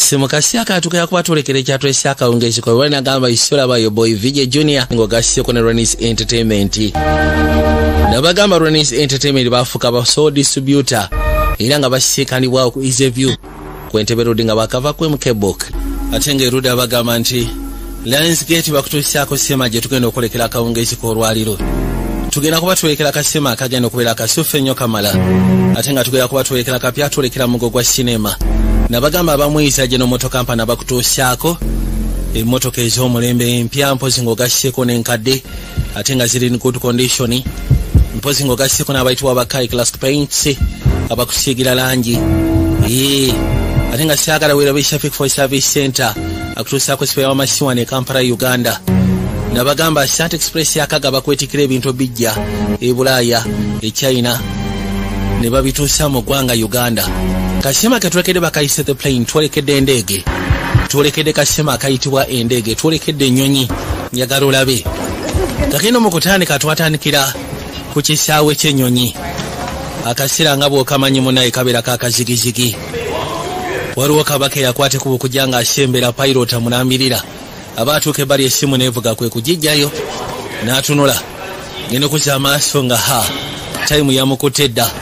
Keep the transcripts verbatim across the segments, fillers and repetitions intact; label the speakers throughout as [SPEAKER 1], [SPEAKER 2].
[SPEAKER 1] simu kasiaka atukaya kuba tulekere kyatwese akawungeezi kwa bwana gamba isola bayo boy Vijay Junior ngo gasise ku Renis Entertainment nabagamba Renis Entertainment bafuka ba so distributor era nga basikanibwa ku Easy View kwentebe road nga bakava ku M K Book atenge road abagamba nti Lionsgate bakutusyako sema je tugenda okolekera akawungeezi ko lwaliro tugenda kuba tulekera kasema akagenda okubera kasufe nnyo kamala ate nga tugenda kuba tulekera kapya tulekera mugo gwa cinema nabagamba abamuyisa je no motoka mpana bakutusyako emotoka ez'omulembe empya mpozi ngo gashyeko n'enkadde ate nga ziri in good condition mpozi ngo gashyeko n'abayitibwa abakai classic paints abakusiigira langi ee ate nga syagala wera be traffic for service center akutuusaako sipeya w'amasiwa ne Kampala Uganda nabagamba Sat Express yakaga bakwetikira ebintu bijja e Bulaaya e China ne babituusa mu ggwanga Uganda kasema katulekede bakayise the plane twalekedde endege twalekedde kasema akayitibwa endege twalekedde ennyonyi njagala olabe kakino mu kutandika twatandikira ku kisaawe ky'ennyonyi akasira nga bw'okamanyi munaye kabeera kakazigizigi waliwo kabaka yakwate ku bukujja nga asembera pilot amunambirira abaatuuke bali essimu neevuga kwe kugijjayo n'atunula ngenda okuza amaaso nga ha tayimu yamukutte dda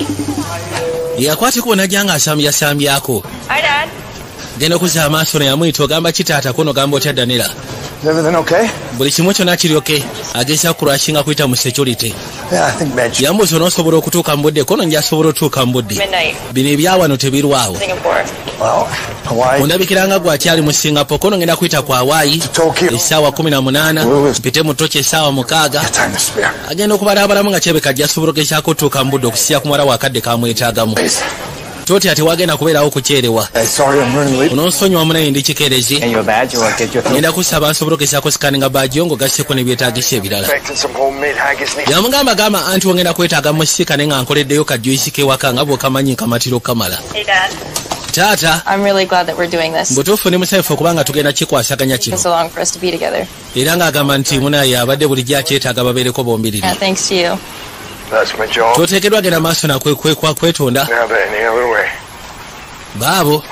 [SPEAKER 1] yakwate kubona janga asambyasambyako ngenda okuza amaaso ne yamuyita ogamba kitaata kono gamba otya Danira buli kimu kyonna kiri oke ageza kurashinga kuyita mu security yambuza n'osobola okutuuka mu budde kono njasobola otuuka mu budde bino ebyawano tebirwawo ondabikiranga gwakyali mu Singapore kono ngenda kuyita ku Hawaii essaawa kumi na munaana mpite mu Tokyo essaawa mukaaga agenda okubalabalamu nga kyebeka ajjasobola okugezaako otuuka mu budde okusiya ku muwala wakadde kamwetaagamu toti ate wagenda kubeerawo kuceerewa ononsonyiwa munaye ndi kikeerezi ngenda kusaba nsobola okugezaako sikaninga baajiyo ng'ogasseko n'ebyetaagisa ebirala yamugamba gamba anti wongenda kwetaaga musika naye nga nkoleddeyo kajuisi k'ewaka nga bw'okamanyi nkamatiro kamala taata mbutuufu ndi musanyufu okubanga tugenda kikwasaganya kino era ng'agamba nti munaye abadde bulijjo akyetaaga babeereko bombiriri toteekeddwa genda maaso nakwekwa kwetonda baabo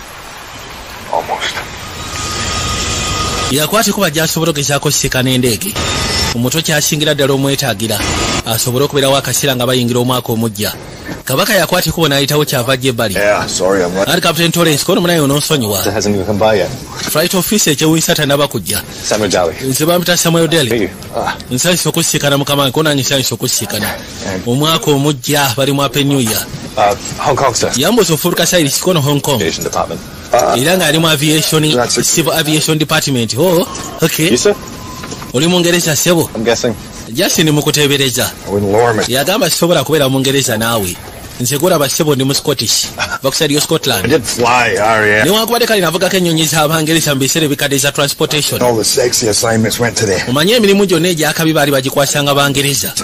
[SPEAKER 1] yakwate kuba gy'asobola okugezaako sika n'endege omuto kyasingira ddala omwetaagira asobole okubeerawo akaseera nga bayingira omwaka omujja kabaka yakwate kubo n'ayitawo kyava ajja ebbali ali Captain Torrance kono munaye ononsonyiwa flight office ekyewunyisa tanaba kujja nze bampita Samuel Deli nsanyusa okusikana mukama wange konange nsanyusa okusikana omwaka omujja bali mu Happy New Year yambuza ofuluka Cyrus kono Hong Kong era nga ali mu aviation civil aviation department oh okay oli Mungereza sebo Justin mukutebereza yagamba sisobola kubeera Mungereza naawe nze gulaba sebo ndi mu Scottish bakusaliyo Scotland niwankubadde kale navugako ennyonyi z'Abangereza mu biseera ebikadde za transportation omanye emirimu gyonna egyakabi baali bagikwasanga Bangereza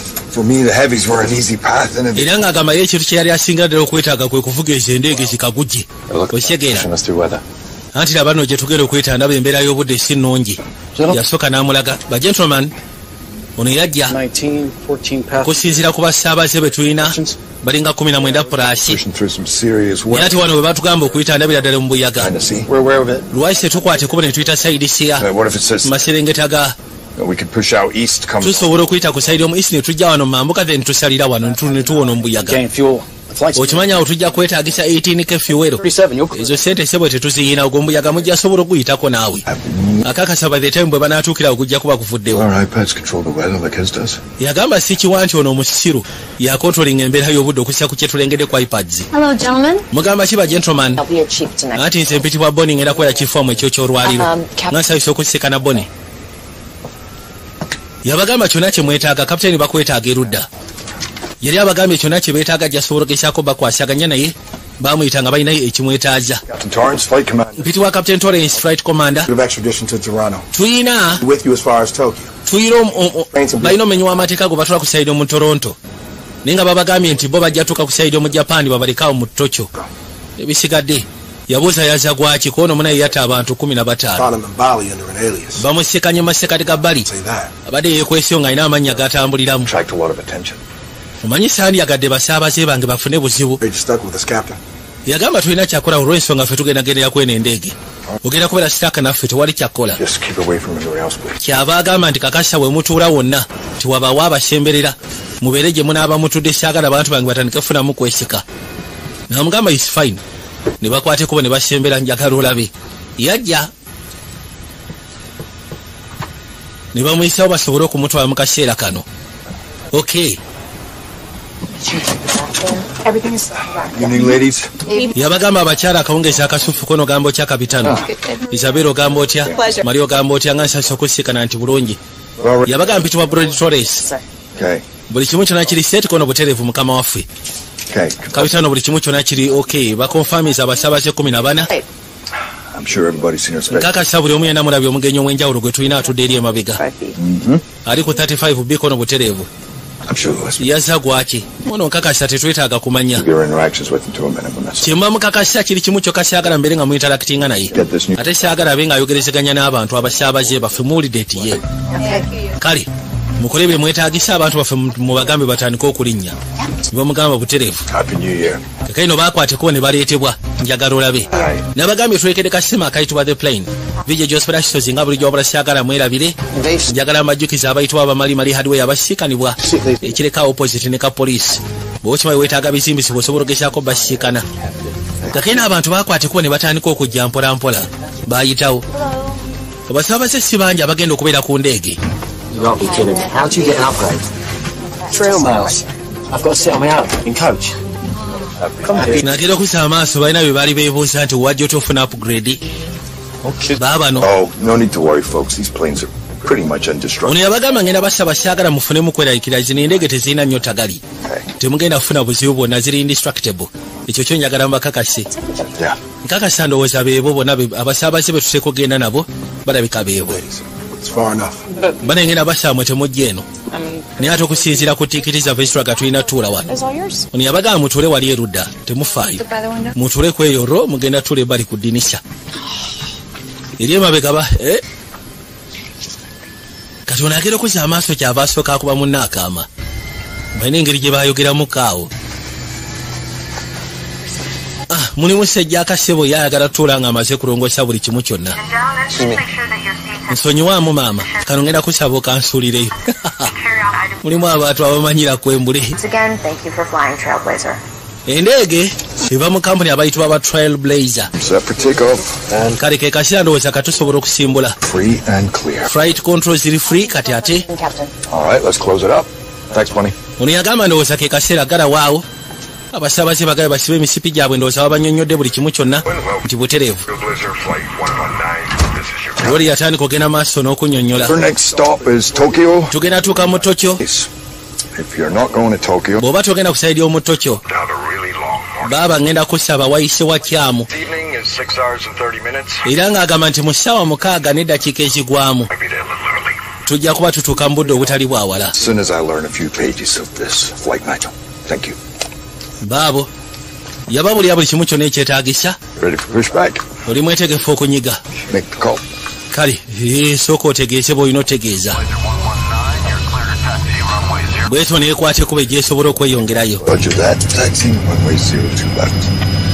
[SPEAKER 1] era ng'agamba ye ekintu kye yali asingira ddala okwetaaga kwe kuvuga ezo endege zikagujje okyegera anti laba no gye tugenda okwetandaba embeera y'obudde si nnungi yasooka n'amulaga ba gentleman ono yajja kusinziira ku basaabaze be tulina balinga kumi na mwenda pulaasi naye ati wano bwe batugamba okuyitandabira ddala mu buyaga lwaki tetukwate kuba ne tuyita sayidi siya mu maserengeta ga tusobola okuyita ku sayidi omu isi ne tujja wano mu mambuka then tusalira wano ne tuwona mu buyaga okimanya awo tujja kwetaagisa eighteen k fuel ezo sente sebo tetuziyina ogwo mbuyaga mujja sobola okuyitako naawe akakasa by the time bwe banaatuukira ogujja kuba kuvuddewo yagamba si kiwa nti ono omusiru yakontrolinga embeera y'obudde okussa ku kyetulengedde ku ipads mugamba kiba gentleman anti nze mpitibwa Boni ngenda kwera kifoomu ekyo ky'olwaliro nga nsanyusa okusikana Boni yabagamba kyonna kye mwetaaga kapitaani bakwetaaga erudda yali abagambye kyonna kye beetaaga gyasobola okugezaako bakwasaganya naye bamuyita nga balinayo ekimwetaaza mpitibwa Captain Torrance flight commander tuyina tuyina balina omenyi w'amateeka go batwala ku sayidi omu Toronto naye nga babagambye nti bo bajja tuuka ku sayidi omu Japan babalekaawo mu Tokyo ebisigadde yabuuza yaza gwaki kono munaye yatta abantu kumi na bataano bamusekanye mu masekati ga bbali abadde yeekwesyo ng'alina amannya gatambuliramu omanyi saandyagadde basaabaze bange bafune buzibu yagamba tulina kyakola olw'ensonga ffe tugenda gendera kwena endege ogenda kubeera sitaaka naffe tewali kyakola kyava agamba nti kakasa we mutuula wonna tiwabawo abasemberera mubeere gye munaaba mutudde syagala abantu bange batandike funamu kwesika namugamba is fine ne bakwate kubo ne basembera njagala olabe yajja ne bamuyisawo basobole okumutwala mu kaseera kano okay
[SPEAKER 2] Everything is
[SPEAKER 3] evening, ladies.
[SPEAKER 1] yabagamba abakyala akawungezi akasufu kono gamba otya kapitano Isabel ogamba otya Mario ogamba otya nga nsasa okusikana nti bulungi yabagamba mpitibwa Brody Torres
[SPEAKER 3] Okay.
[SPEAKER 1] buli kimu kyonna kiri set kono butereevu mukama waffe
[SPEAKER 3] Okay.
[SPEAKER 1] kapitano buli kimu kyonna kiri okay bakonfamiza abasaabaze kumi na bana
[SPEAKER 3] I'm sure everybody's seen her space.
[SPEAKER 1] nkakasa buli omu yenna mulabye omugenyi omw'enjawulo gwe tulina atudde eri emabega ali ku thirty-five b kono butereevu
[SPEAKER 3] I'm sure Louis will
[SPEAKER 1] yazza gwaki ono nkakasa tetwetaaga kumanya
[SPEAKER 3] give your interactions with him to a minimum. That's
[SPEAKER 1] kyemba mukakasa kiri kimu kyokka syagala mbeere nga muinterakitinga naye
[SPEAKER 3] Get this new.
[SPEAKER 1] ate syagala abe ng'ayogerezeganya n'abantu abasaabaze baffe muwulidde ti ye kale mukole bye mwetaagisa abantu baffe mubagambe batandike okulinnya ne bamugamba butereevu
[SPEAKER 3] Happy New Year.
[SPEAKER 1] kakaino baakwateko ne baleetebwa njagala olabe nabagambye tulekere kasima akayitibwa the plane vije josperakisozi nga bulijjo wabula syagala mwerabire njagala mbajjukiza abayitibwa abamalimali hardway abasiikanibwa ekireka opposite ne ka poliisi bw'okimayi weetaaga bizimbisibwa osobola ogezaako basiikana kakaino abantu baakwateko ne batandika okujja mpolampola baayitawo abasaabaze si bangi abagenda okubeera ku ndeege
[SPEAKER 4] You can't be kidding me. How'd you get an upgrade? Trail miles. I've got to sit on my own in coach. Come on.
[SPEAKER 1] natera okusa amaaso balina bye baali beebuuza nti wajja otofuna upgrade baabano
[SPEAKER 3] Oh, no need to worry, folks. These planes are pretty much indestructible.
[SPEAKER 1] ono yabagamba ngenda basaba syagala mufunemu kwerayikira zino endege tezirina nnyo tagali temugenda kufuna buzibu bwonna ziri indestructible ekyo kyo njagala mbakakase
[SPEAKER 3] Yeah.
[SPEAKER 1] nkakasa ndowooza beebo bonna be- abasaabaze be tuteeka okgenda nabo balabika beebo
[SPEAKER 3] It's far enough.
[SPEAKER 1] banengenda basaamwe temujja eno naye ate okusinziira ku tiikiti zaffe zitulaga tulina tuula wano
[SPEAKER 2] It's all yours.
[SPEAKER 1] ono yabagamba mutuule wali erudda temufaayo
[SPEAKER 2] Look by the window.
[SPEAKER 1] mutuule kweyoro mugenda tuula ebbali ku ddinisha eri emabega ba eh? kati ono agenda okuza amaaso kyava asooka akuba munne akaama balina engeri gye bayogeramu kaawo ah, mulimu sejja akasebo ye ayagala tuula nga amaze kulongoosa buli kimu kyonna nsonyiwaamu maama kano ngenda kusaba okansuulireyo mulimu abantu abamanyira kwembule
[SPEAKER 2] Once again, thank you for flying Trailblazer.
[SPEAKER 1] endege eva mu kampuni abayitibwa ba Trailblazer
[SPEAKER 3] Set for takeoff and
[SPEAKER 1] kale ke kaseera ndowooza katusobola okusimbula
[SPEAKER 3] free and clear.
[SPEAKER 1] flight control ziri free kati ate
[SPEAKER 2] Captain.
[SPEAKER 3] All right, let's close it up. Thanks, Bunny.
[SPEAKER 1] ono yagamba ndowooza ke kaseera gala waawo abasaabaze bagabe basibe emisipi gyabwe ndowooza babanyonnyodde buli kimu kyonna nti butereevu
[SPEAKER 5] Trailblazer Flight one one nine. This is your captain.
[SPEAKER 1] loli yatandika ogenda maaso n'okunnyonnyola
[SPEAKER 3] Our next stop is Tokyo.
[SPEAKER 1] tugenda tuuka mu Tokyo
[SPEAKER 3] Yes. If you're not going to Tokyo,
[SPEAKER 1] bw'oba togenda ku sayidi y'omu Tokyo
[SPEAKER 5] Have a really long morning.
[SPEAKER 1] baaba ngenda kusaba wayise wa kyamu
[SPEAKER 5] This evening is six hours and thirty minutes.
[SPEAKER 1] era ng'agamba nti mu ssaawa mukaaga n'eddakiika ezigwamu
[SPEAKER 5] Might be there a little early.
[SPEAKER 1] tujja kuba tutuuka mu budde obutali bwawala
[SPEAKER 3] as soon as I learn a few pages of this flight manual. Thank you.
[SPEAKER 1] baabo yababulira buli kimu kyonna ekyetaagisa
[SPEAKER 3] Ready for pushback?
[SPEAKER 1] oli mwetegefu okunyiga
[SPEAKER 3] Make the call.
[SPEAKER 1] kale ee, sooka otegeeze bw'olina otegeeza
[SPEAKER 5] one one nine, you're clear to taxi runway zero.
[SPEAKER 1] bwetyo neekwate kuba egyesobola okweyongerayo
[SPEAKER 3] Roger that. Taxi runway zero two left.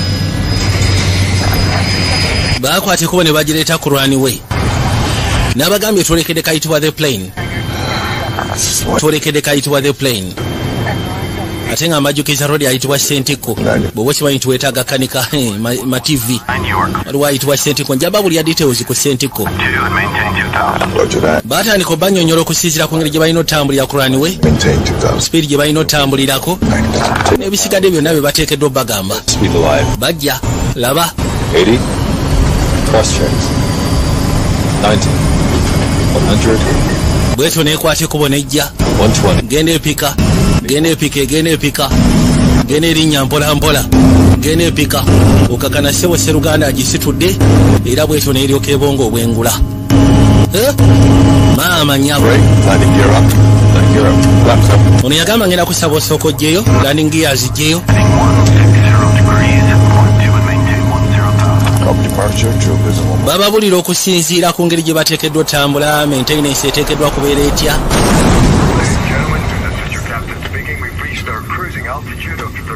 [SPEAKER 1] baakwate kuba ne bagireeta ku runway n'abagambye twolekedde kayitibwa the plane twolekedde kayitibwa the plane ate nga amajjukiza rodi ayitibwa sentiko bw'oba okimanyi nti weetaaga kanika eh, ma, ma tv
[SPEAKER 5] And you are
[SPEAKER 1] waliwo ayitibwa sentiko njaba buli ya details ku sentiko
[SPEAKER 5] two and maintain two thousand.
[SPEAKER 3] Roger that.
[SPEAKER 1] baatandika obanyonnyola okusinziira ku ngeri gye balina otambulira ku runway
[SPEAKER 3] Maintain two thousand.
[SPEAKER 1] sipiidi gye balina otambulirako n'ebisigadde byonna bye bateekeddwa obbagamba
[SPEAKER 3] Speed alive.
[SPEAKER 1] bajja laba
[SPEAKER 3] eighty. Cross checks. ninety. one hundred.
[SPEAKER 1] bwetyo neekwate kubo nejja
[SPEAKER 3] one twenty.
[SPEAKER 1] genda epika genda epika egenda epika genda erinnya mpola mpola genda epika okakana ssebo sseruganda agisitudde era bwetyo neeryoka ebonga obwengula Eh? maama nyabo
[SPEAKER 3] Right. Landing gear up. Landing gear up. Flaps up.
[SPEAKER 1] ono yagamba ngenda kusaba osooka ojjeyo landing gears ijjeyo
[SPEAKER 5] one fifty degrees. Point two and maintain one zero thousand.
[SPEAKER 3] Copy departure. Troop is one.
[SPEAKER 1] bababulira okusinziira ku ngeri gye bateekeddwa otambula maintenance eteekeddwa kubeera etya
[SPEAKER 5] Ladies and gentlemen, this is your captain speaking. We've reached our cruising altitude of thirty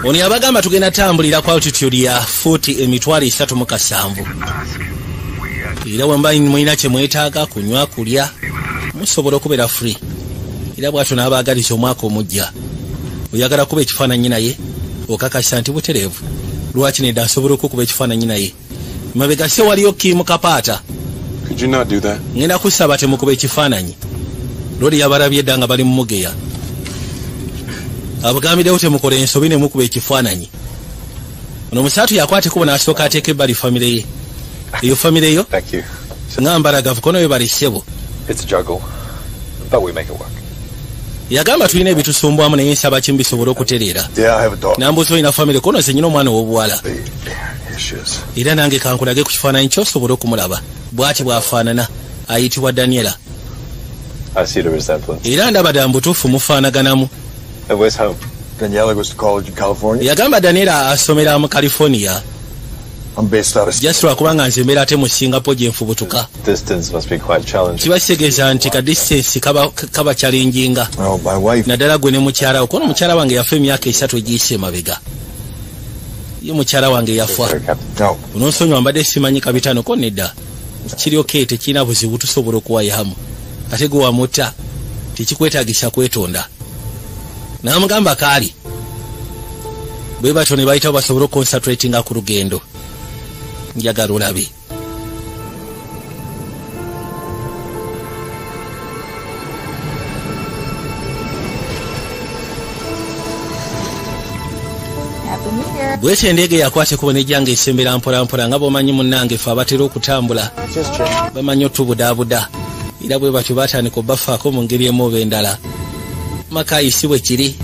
[SPEAKER 1] Ono yabagamba tugenda tambulira kwa altitude ya futi emitwalo esatu mu kasanvu. Era wamba mwina kye mwetaaga kunywa kulya musobola okubeera free. Era bw'atyo n'abaagaliza omwaka omujja. Oyagala kuba ekifaananyi naye okakasa nti butereevu. Lwaki nedda asobola okukuba ekifaananyi naye. Mabega se waliyo Kim Kapaata.
[SPEAKER 6] Could you not do that?
[SPEAKER 1] Ngenda kusaba temukuba ekifaananyi. Lodi yabalabye edda nga bali mu Mugeya. Abagambirewo temukola ensobi ne mukuba ekifaananyi. Ono musaatu yakwate kubo n'asooka ateeka ebbali famire ye. Eyo famire yo?
[SPEAKER 6] Thank you.
[SPEAKER 1] Ng'ambalagavu kono we bali ssebo.
[SPEAKER 6] It's a juggle, but we make it work.
[SPEAKER 1] Yagamba tulina ebitusumbwamu naye nsaba kimu bisobole okutereera.
[SPEAKER 3] Yeah, I have a dog.
[SPEAKER 1] Nambuuza olina famire kono nze nyina omwana ow'obuwala.
[SPEAKER 3] Here she is.
[SPEAKER 1] Era nange kankulage ku kifaananyi ky'osobola okumulaba. Bw'ati bw'afaanana ayitibwa Daniela.
[SPEAKER 6] I see the resemblance.
[SPEAKER 1] Era ndaba dda mbutuufu mufaanaganamu.
[SPEAKER 6] And where's home?
[SPEAKER 3] Daniela goes to college in California.
[SPEAKER 1] Yagamba Daniela asomera mu California.
[SPEAKER 3] I'm based out of...
[SPEAKER 1] Just lwakubanga nze mbeera ate mu Singapore gye nfubutuka.
[SPEAKER 6] Distance must be quite challenging.
[SPEAKER 1] Kiba kitegeeza nti ka distance kaba, kaba challenginga.
[SPEAKER 3] Oh, my wife.
[SPEAKER 1] Naddala gwe ne mukyala wo. Kono mukyala wange yafa emyaka esatu egiyise emabega. Ye mukyala wange yafa.
[SPEAKER 3] No.
[SPEAKER 1] Ononsonyiwa mbadde simanyi kabitano ko nedda. Kiryoke tekirina buzibu tusobola okuwayamu. Ate gwe wamutta tekikwetaagisa kwetonda. N'amugamba kaali. Bwe batyo ne bayitawo basobole okonsatratinga ku lugendo. Njagala olabe. Bwete endege yakwate kubona ejjanga esembera mpola mpola nga bw'omanyi munnange ffe abatera okutambula. Bamanyi otubudaabuda. Era bwe batyo baatandika obbafaako mu ngeri emu oba endala. Makayi si bwe kiri.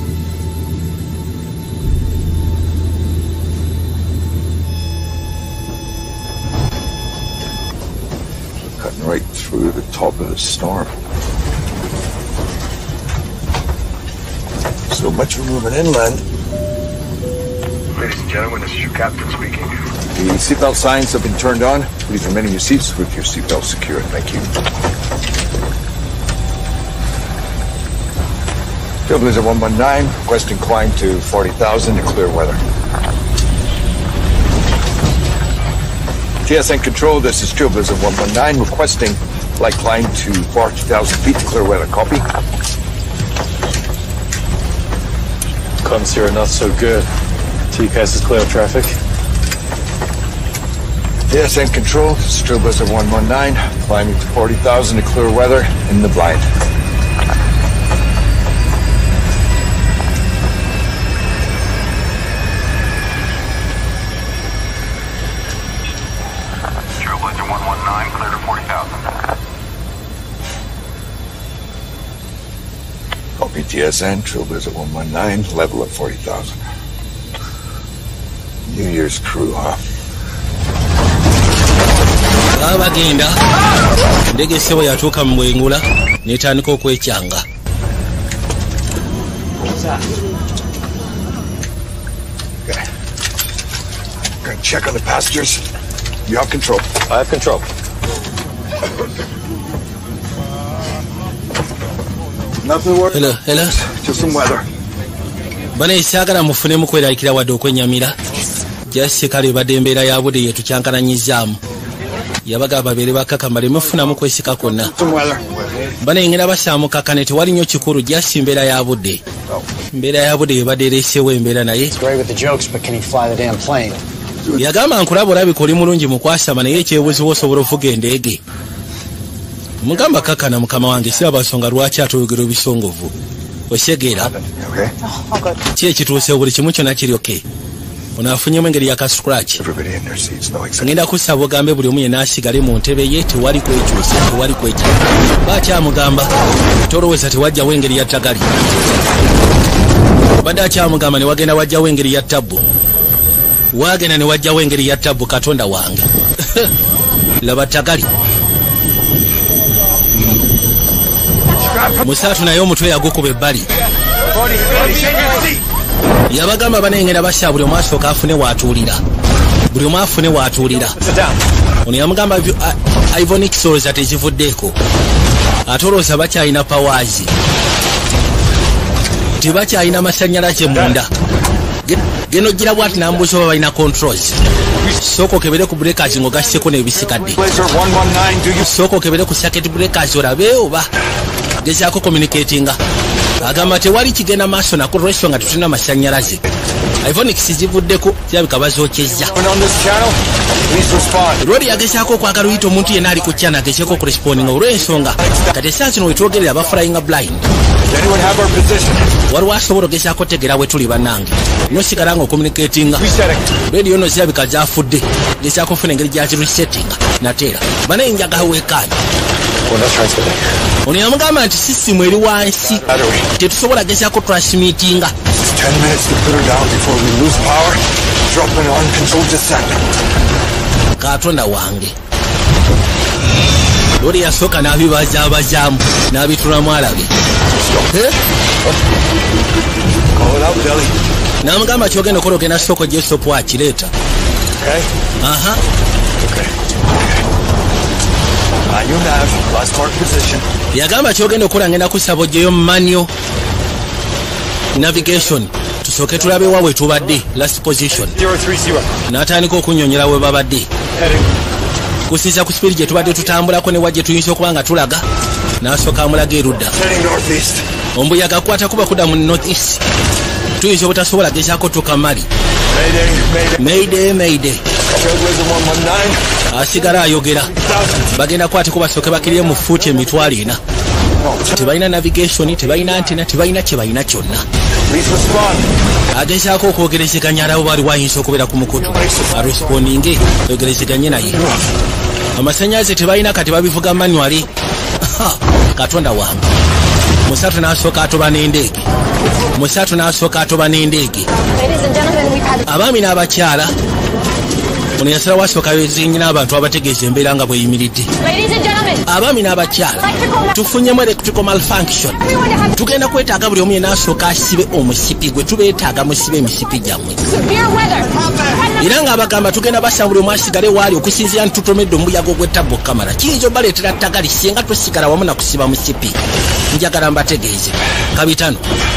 [SPEAKER 3] Cutting right through the top of the storm. So much for moving inland.
[SPEAKER 5] Ladies and gentlemen, this is your captain speaking.
[SPEAKER 3] The seatbelt signs have been turned on. Please remain in your seats with your seatbelt secured. Thank you. Trailblazer one one nine, requesting climb to forty thousand in clear weather. T S N Control, this is Trailblazer one one nine, requesting flight climb to forty thousand feet in clear weather. Copy?
[SPEAKER 6] Comms here are not so good. T C A S is clear of traffic.
[SPEAKER 3] T S N Control, this is Trailblazer one one nine, climbing to forty thousand in clear weather in the blind.
[SPEAKER 5] Trailblazer one one nine, clear to forty thousand.
[SPEAKER 3] Copy T S N, Trailblazer one one nine, level at forty thousand. New Year's crew, huh?
[SPEAKER 1] Bagenda ndege sebo yatuuka mu bwengula n'etandika okwekyanga.
[SPEAKER 3] Okay. Gonna check on the passengers. You have control.
[SPEAKER 6] I have control.
[SPEAKER 3] Nothing worse.
[SPEAKER 1] Hello, hello.
[SPEAKER 3] Just some weather.
[SPEAKER 1] Bana isaagala mufunemu kweraliikira wadde okwennyamira. Jasi kale badde embeera ya budde yetukyankalanyizaamu. Yabaga babeere bakakamba lemufunamu kwesika kwonna. Bana engenda basaamukaka ne tewali nnyo kikulu jasi embeera ya budde. Embeera ya budde yebadde ereeseewo embeera naye. Yagamba nkulaba olabika oli mulungi mu kwasama naye ekyebuzibu osobola ovuga endeege. Mugamba kakana mukama wange siraba nsonga lwaki atoyogera ebisongovu. Osegeera. Ki ekituusewo buli kimu kyonna kiryoke. Ono afunyemu engeri ya scratch. Ngenda kusaba ogambe buli omu yenna asigale mu ntebe ye tewali kwekyusa tewali kwekyusa. Bakyamugamba tolowooza tewajjawo engeri ya ttagali. Badde akyamugamba ne wagenda wajjawo engeri ya ttabbu. Wagenda ne wajjawo engeri ya ttabbu Katonda wange. Laba ttagali. Musaatu naye omutwe yagukuba ebbali. Yabagamba banengera basha buli omu asooka afune waatuulira. Buli omu afune waatuulira. Ono yamugamba Ivonix olowooza tekivuddeeko. Ate olowooza bakyalina pawaazi. Tebakyalina masannyalaze munda. geno gira bwati nambuso baba ina controls soko kebere ku breakers ngo gaseko ne bisikadde
[SPEAKER 3] Blazer one one nine, do you
[SPEAKER 1] soko kebere ku circuit breakers orabe oba gezako communicating agamba tewali kigenda maaso na ku restaurant nga tutuna masanyalaze Ivonix zivuddeko kyabika bazokyezza
[SPEAKER 3] on this channel? Please respond.
[SPEAKER 1] Rodi yagesako kwagala uyita omuntu yenna ali ku channel agezeko corresponding olw'ensonga kati esansi no wetwogerera aba flying blind.
[SPEAKER 3] Does anyone have our position?
[SPEAKER 1] waliwo asobola ogesako tegera we tuli bannange nosigala nga ocommunicatinga
[SPEAKER 3] Resetting.
[SPEAKER 1] radio no zirabika zafudde gesako ofuna engeri gyaziresettinga nateera banaye njagala weekaani
[SPEAKER 6] Well, that's transmitting.
[SPEAKER 1] ono yamugamba nti sisimu eri wansi
[SPEAKER 3] Battery.
[SPEAKER 1] tetusobola gesako transmittinga.
[SPEAKER 3] It's ten minutes to put her down before we lose power. Drop an uncontrolled descent.
[SPEAKER 1] katonda wange lori yasooka n'abibazaabazaamu n'abitulamu alabe Eh?
[SPEAKER 3] Call it out, Billy.
[SPEAKER 1] n'amugamba kyogenda okola ogenda soko gyesopu akireeta.
[SPEAKER 3] Okay?
[SPEAKER 1] aha
[SPEAKER 3] On your nav, last mark position.
[SPEAKER 1] yagamba kyogenda okola ngenda kusaba ogyeyo manyo navigation tusooke tulabe wa we tubadde last position
[SPEAKER 6] zero three zero.
[SPEAKER 1] n'atandika okunnyonnyola we babadde
[SPEAKER 6] Heading.
[SPEAKER 1] kusinza ku sipiri gye tubadde tutambulako ne wa gye tuyinza okuba nga tulaga n'asooka amulaga erudda
[SPEAKER 3] Heading northeast.
[SPEAKER 1] ombuyaga akwata kuba kudda mu north east tuyinza obutasobola gezaako tukamali
[SPEAKER 3] Mayday, mayday.
[SPEAKER 1] mayday mayday
[SPEAKER 3] Trailblazer one one nine.
[SPEAKER 1] asigala ayogera bagenda kwateko basooke bakirire mu fuuti emitwalo ena tebalina navigation tebalina antina tebalina kyebalina kyonna
[SPEAKER 3] Please respond.
[SPEAKER 1] agezaako okwogerezeganya alabo bali wayinza okubeera ku mukutu arespondinge ogerezeganye naye amasannyalaze tebalina kati babivuga manywale katonda wange musatu n'asooka atoba n'endeege musatu n'asooka atoba n'endeege
[SPEAKER 2] Ladies and gentlemen, we've had
[SPEAKER 1] abaami n'abakyala ono yasala wasooka bezinyina abantu abategeeza embeera nga bweyimiridde
[SPEAKER 2] Ladies and gentlemen,
[SPEAKER 1] abaami n'abakyala tufunyemu electrical malfunction tugenda kwetaaga buli omu yenna asooka asibe omusipi gwe tubeetaaga musibe emisipi gyammwe
[SPEAKER 2] severe weather.
[SPEAKER 1] era ng'abagamba tugenda basanga buli omu asigale waali okusinziira nti tutomedde omuyaga ogw'ettabbo kamala kiyinza obaleetera ttagali singa tosigala wamu na kusiba musipi njagala mbategeeze kabitano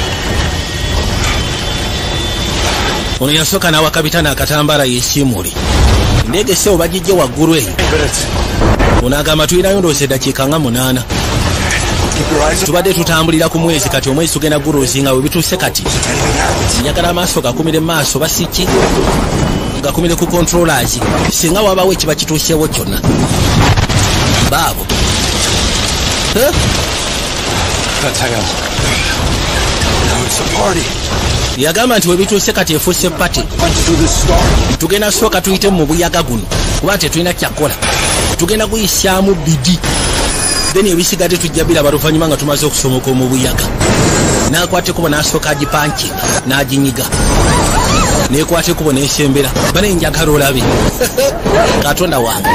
[SPEAKER 1] ono yasooka n'awa kabitano akatambaala yeesiimule endeege sewo bagijje waggulu eyo ono agamba tulinayo ndowooza eddakiika nga munaana
[SPEAKER 3] Keep your eyes
[SPEAKER 1] tubadde tutambulira ku mwezi kati omwezi tugenda guruuzinga we bituuse kati njagala amaaso gakumire mu maaso basiki gakumire ku controllers singa wabawo ekiba kituuseewo kyonna baabo Eh?
[SPEAKER 6] Let's hang on.
[SPEAKER 3] Now it's a party.
[SPEAKER 1] yagamba nti we bituuse kati efuuse pati
[SPEAKER 3] Punch through this storm.
[SPEAKER 1] tugenda sooka tuyite mu buyaga guno kuba tetulina kyakola tugenda kuyisyamu bidi then ebisigadde tujja biraba luvannyuma nga tumaze okusomoka mu buyaga n'akwata ekubo n'asooka agipankinga n'aginyiga n'ekwata ekubo n'esembera bane njagala olabe katonda wange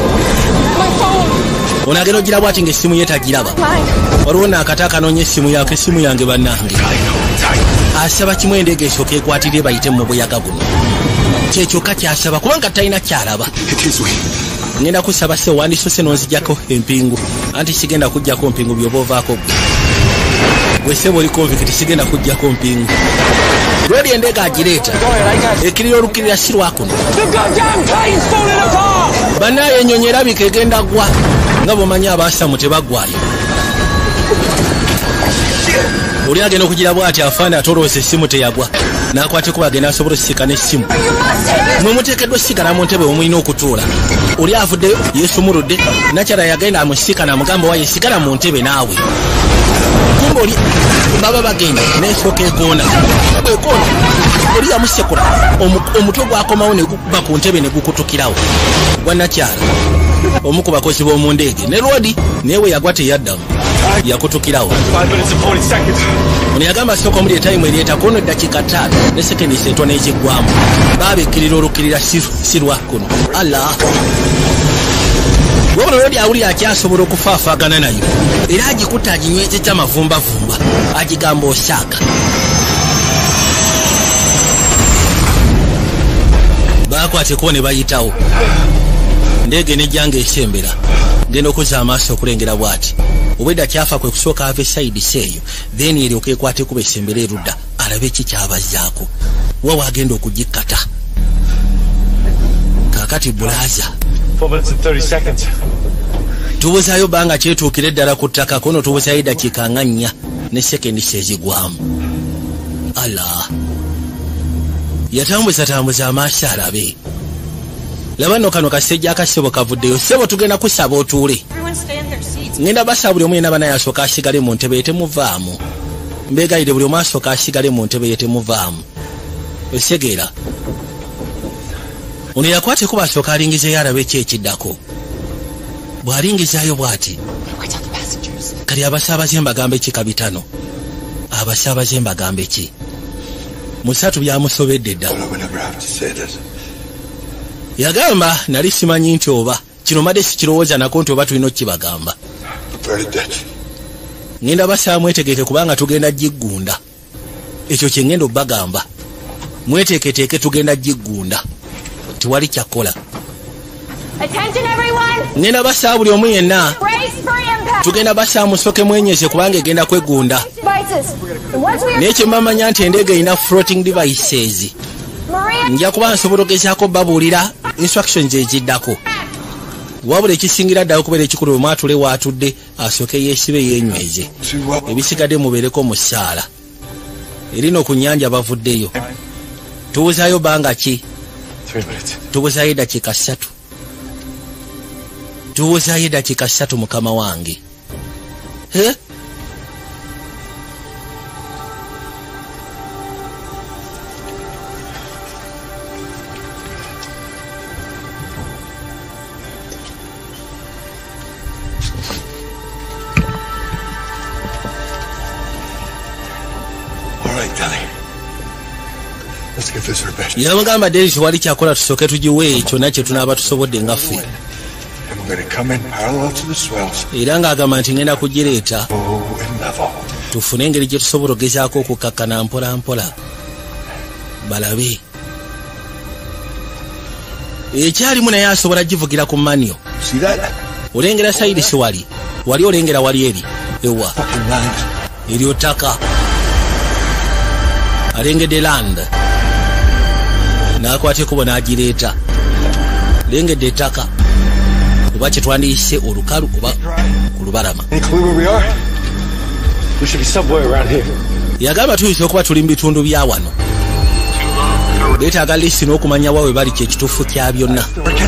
[SPEAKER 1] ono agenda ogira bwati ng'essimu ye tagiraba waliwo naakata akanoonya essimu yako essimu yange bannange asaba kimu endeege esooka ekwatirire bayite mu buyaga guno kyekyokka kyasaba kubanga talina kyalaba
[SPEAKER 3] It is we.
[SPEAKER 1] ngenda kusaba se wandisose nonzijjako empingu anti sigenda kujjako mpingu byoba ovaako gwe gwe seba oli convict sigenda kujjako mpingu lweri endeega agireeta ekirira olukirira si lwakuno bannaye ennyonyi erabika egenda gwa nga bwomanyi abaasamu tebaggwayo oli agenda okugira bwati afaana atoloosa essimu teyagwa n'akwateko agenda asobola osisika n'essimu mwe muteekeddwa osigala mu ntebe omulina okutuula oli avuddeyo yeesumuludde nakyala yagenda amusika namugamba waye sigala mu ntebe naawe kumba oli baba bagenda nesooka ekoona ekoona oli yamusekula omutwe gwakomawo negukuba ku ntebe negukutukirawo gwannakyala omu ku bakozi b'omu ndeege ne lodi newe yagwa teyaddamu yakutukirawo
[SPEAKER 6] Five minutes and forty seconds.
[SPEAKER 1] ono yagamba sooka omuli etayimu eryetako ono eddakiika ttaano ne sekendi sento n'ekiggwamu baabekkirira olukirira si lwakuno allah wabula lodi awulira akyasobola okufaafaagana nayo era agikutta aginywezezza amavumbavumba agigamba osaaga baakwateko ne bayitawo ndeege nejjanga esembera ngenda okuzza amaaso okulengera bw'ati obwedda kyafa kwe kusooka ava esayidi seeyo then eryoka ekwate kuba esembera erudda alabe ki kyabazzaako wa wagenda okugikata kakati bulaza
[SPEAKER 6] Four minutes and thirty seconds.
[SPEAKER 1] tubuzayo banga kyetuukire ddala ku ttaka kono tubuzayo dakiika nga nnya ne sekendi sezigwamu ala yatambuza tambuza amaaso alabe laba nno kano kasejja akasebo kavuddeyo sebo tugenda kusaba otuule ngenda basaba buli omu yena banaye asooka asigale mu ntebe ye temuvaamu mbegayire buli omu asooka asigale mu ntebe ye temuvaamu osegeera ono yakwateko basooka alingizeyo alabe eki ekiddako bw'alingizaayo bw'ati kali abasaabaze mbagamba eki kabitano abasaabaze mbagamba eki musatu byamusobedde dda yagamba nali simanyi nti oba kino madde sikirowooza nako nti oba tulina okukibagamba ngenda basaba mwetegeke kubanga tugenda giggunda ekyo kye ngenda obbagamba mweteeketeeke tugenda giggunda tiwali kyakola ngenda basaba buli omu yenna tugenda basaba musooke mwenyeze kubanga egenda kwegunda nekyo mmamanya nti endege erina floating devices nja kuba nsobola ogezaako babuulira instructions eziddako wabula ekisingira ddala okubeera ekikulu omwatule waatudde asooke yeesibe yeenyweze ebisigadde mubeereko mu ssaala erina ku nnyanja bavuddeyo tubuzayo banga ki tubuzayo eddakiika ssatu tubuzayo eddakiika ssatu mukama wange eh? yamugamba deri tiwali kyakola tusooke tugiwe kyonna kye tunaaba tusobodde nga ffe era ng'agamba nti ngenda kugireeta tufune engeri gye tusobola ogezaako okukakkana mpola mpola balabe ekyalimu naye asobola givugira ku manyo olengera sayidi si wali wali olengera wali eri ewa eryo ttaka alengedde land nakwata ekubo n'agireeta lengedde ettaka oba kyetwandiyise olukalu oba ku lubalama yagamba tuyinza okuba tuli mu bitundu bya wano beetaaga lisi n'okumanya wawe bali kyekituufu kya byonna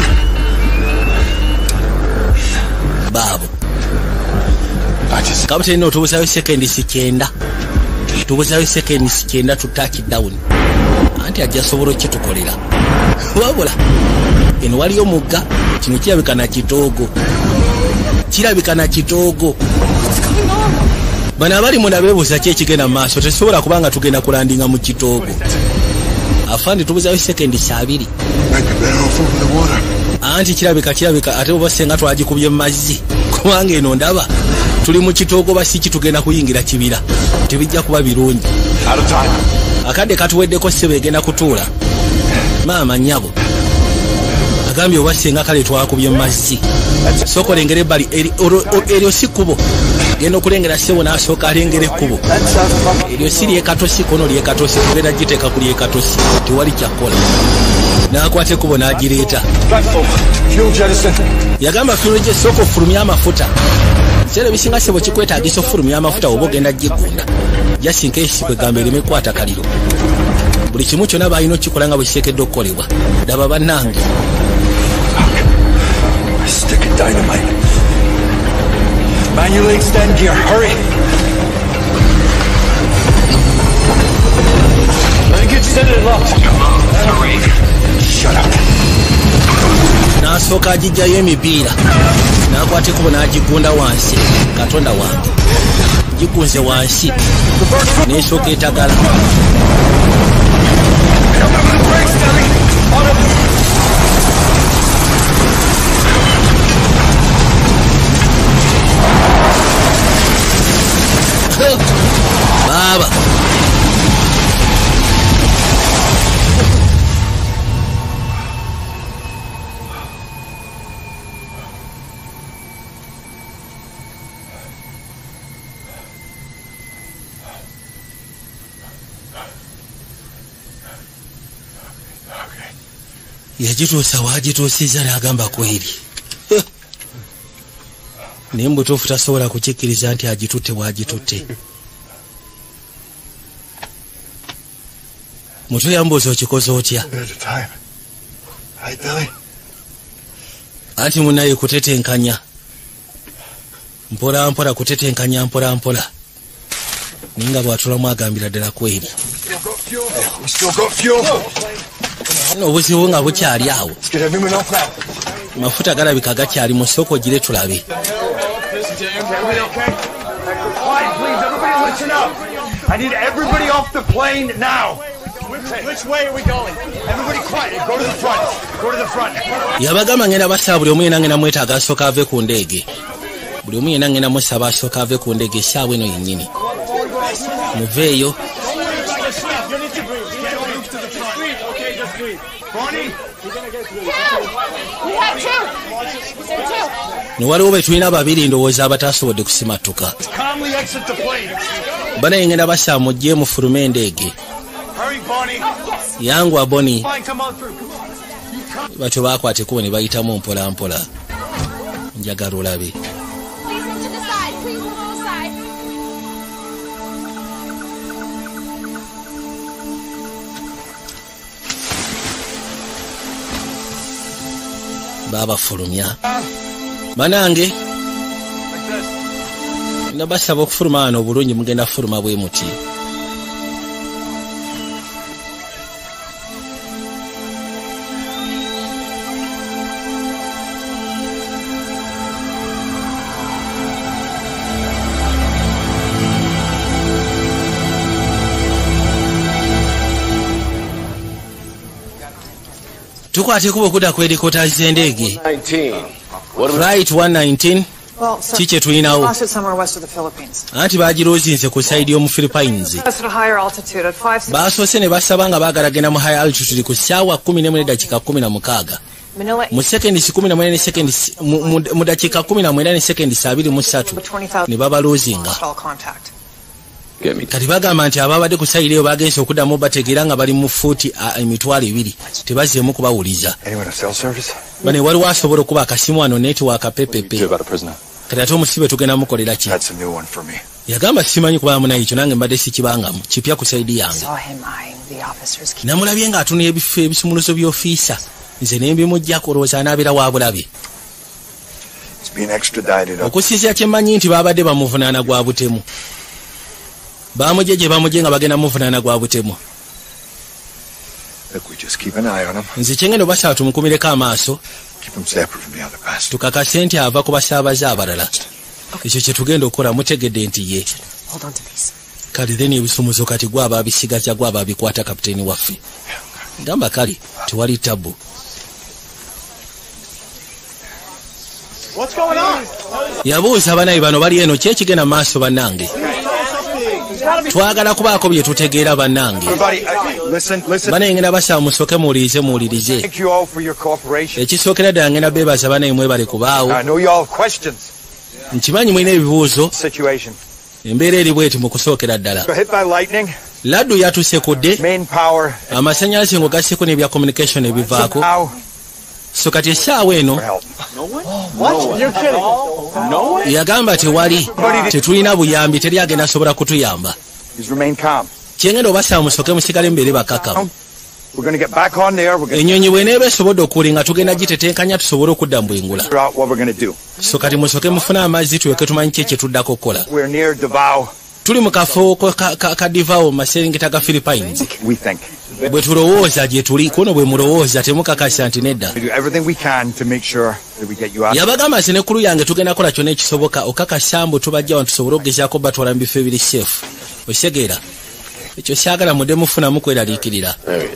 [SPEAKER 1] baabo kaputeni no tubuzayo sekendi si kyenda tubuzayo sekendi si kyenda tutaki down anti ajja sobola okitukolera wabula eno waliyo mugga kino kirabika na kitoogo kirabika na kitoogo bano abali munda beebuuza ki ekigenda mu maaso tetusobola kubanga tugenda kulandinga mu kitoogo afandi tubuzayo sekendi saabiri anti kirabika kirabika ate oba senga twagikubye mu mazzi kubanga eno ndaba tuli mu kitoogo basiki tugenda kuyingira kibira tebijja kuba birungi akadde katuweddeko ssebo egenda kutuula maama nnyabo agambye oba senga kale twakubye mu mazzi sooka olengera ebbali eryo si kkubo genda okulengera ssebo n'asooka alengera ekkubo eryo si lyekatosi kono lyekatosi tugenda giteeka ku lyekatosi tewali kyakkola n'akwata ekkubo n'agireeta yagamba fuel gye sooka ofulumya amafuta kiseera ebisinga ssebo kikwetaagisa ofulumya amafuta oba ogenda giggunda jasinka esi kwegamba ereme kwata kaliro buli kimu kyonna baalina okikola nga bwe kiteekeddwa okukolebwa daba bannange
[SPEAKER 3] Manually extend gear, hurry!
[SPEAKER 6] I think it's extended and locked.
[SPEAKER 3] Shut up.
[SPEAKER 1] n'asooka agijjayo emipiira n'akwata ekkubo n'agigunda wansi katonda wange gigunze wansi n'esooka etagala baba yagituusa waagituusiza n'agamba kweri naye mbutuufu tasobola kukikkiriza nti agitutte bw'agitutte. Mutwe yambuuza okikoze otya? Anti munaye kutetenkanya mpola mpola kutetenkanya mpola mpola ninga bw'atulamu agambira ddala kweri n'obuzibu nga bukyali awo mafuta galabika gakyali mu ssoko gire tulabe.
[SPEAKER 7] I need everybody off the plane now. Which way are we going? Everybody quiet. Go to the front. Go to the front.
[SPEAKER 1] Yabagamba ngenda basa buli omu yenna ngenda mwetaaga asooka ave ku ndege. Buli omu yenna ngenda musaba asooka ave ku ndege essaawa eno yennyini. Muveeyo. Waliwo be tulina babiri ndowooza abatasobodde kusimattuka. Bana ngenda basa mujje mufulume endege. Yangu Boni batyo bakwate kubo ne bayitamu mpola mpola njagala olabe. Baba fulumya banange nabasaba okufuluma wano obulungi mugenda fuluma bwe muti. Tukwate kubo kuda kwedikota zendege. Flight one nineteen.
[SPEAKER 8] Well, sir,
[SPEAKER 1] Chiche tuinawo.
[SPEAKER 8] lost it somewhere west of the Philippines.
[SPEAKER 1] Anti bagirozinze ku side y'omu Philippines.
[SPEAKER 8] That's at a higher altitude at five.
[SPEAKER 1] Basoose ne basaba nga baagala genda mu high altitude ku ssaawa kumi n'emu n'eddakiika kumi na mukaaga.
[SPEAKER 8] Manila.
[SPEAKER 1] Mu seconds kumi na mwenda ne seconds mu dakiika kumi na mwenda ne seconds abiri mu ssatu ne babaloozinga.
[SPEAKER 8] All contact.
[SPEAKER 1] Kati bagamba nti ababadde ku sayiri eyo bagenze okuddamu bategeera nga bali mu fuuti emitwalo ebiri tebazzeemu kubawuliza. Bane waliwo asobola okuba akasimu wano netiwaaka pepepe. Kati ate omusibe tugenda mukolera ki? Yagamba simanyi kuba munaye ekyo nange mbadde sikibangamu kipya ku sayidi yange. Namulabye nga atunula ebifo ebisumuluzo by'ofiisa nze ne mbimuggyako olowooza anaabera wa bulabe. Okusinziira kye mmanyi nti baabadde bamuvunaana gwa butemu. Bamuje gye bamuje nga bagenda muvunaana gwa butemu. Nze kyengenda obasaba tumukumireko amaaso tukakase nti ava ku basaabaze abalala. Ekyo kye tugenda okukola mutegedde nti ye. Kale then ebisumuzo kati gwaba abisigaza gwaba abikwata kapiteeni waffe. Gamba kale tewali tabu. Yabuuza banayi bano bali eno ki ekigenda mu maaso bannange. Twagala kubaako bye tutegeera bannange. Banaye ngenda basaba musooke muwulirize muwulirize. Ekisookera ddala ngenda beebaza banaye mwebale kubaawo. Nkimanyi mulina ebibuuzo. Embeera eri bweti mu kusookera ddala. Laddu yatusekudde. Amasannyalaze ngo gasseko n'ebya communication ebivaako. So kati essaawa eno yagamba tewali tetulina buyambi teri agenda asobola kutuyamba. Kyengenda obasaba musooke musigale mubeere bakakamu. Ennyonyi bw'eneeba esobodde okuwulinga tugenda gitetenkanya tusobole okudda mu bwengula. So kati musooke mufune amazzi tuweke tumanyi ki ekyetuddako okukola. Tuli mu kafo ka Divao mu maserengeta ga Philippines. Bwe tulowooza gye tuli kuno bwe mulowooza temukakasa nti nedda. Yabagamba nti nekkulu yange tugenda kola kyonna ekisoboka okakasa mbu tubajja wano tusobole okugezaako batwala mu bifo ebiri safe. Osegeera ekyo kyagala mudde mufunamu kweraliikirira.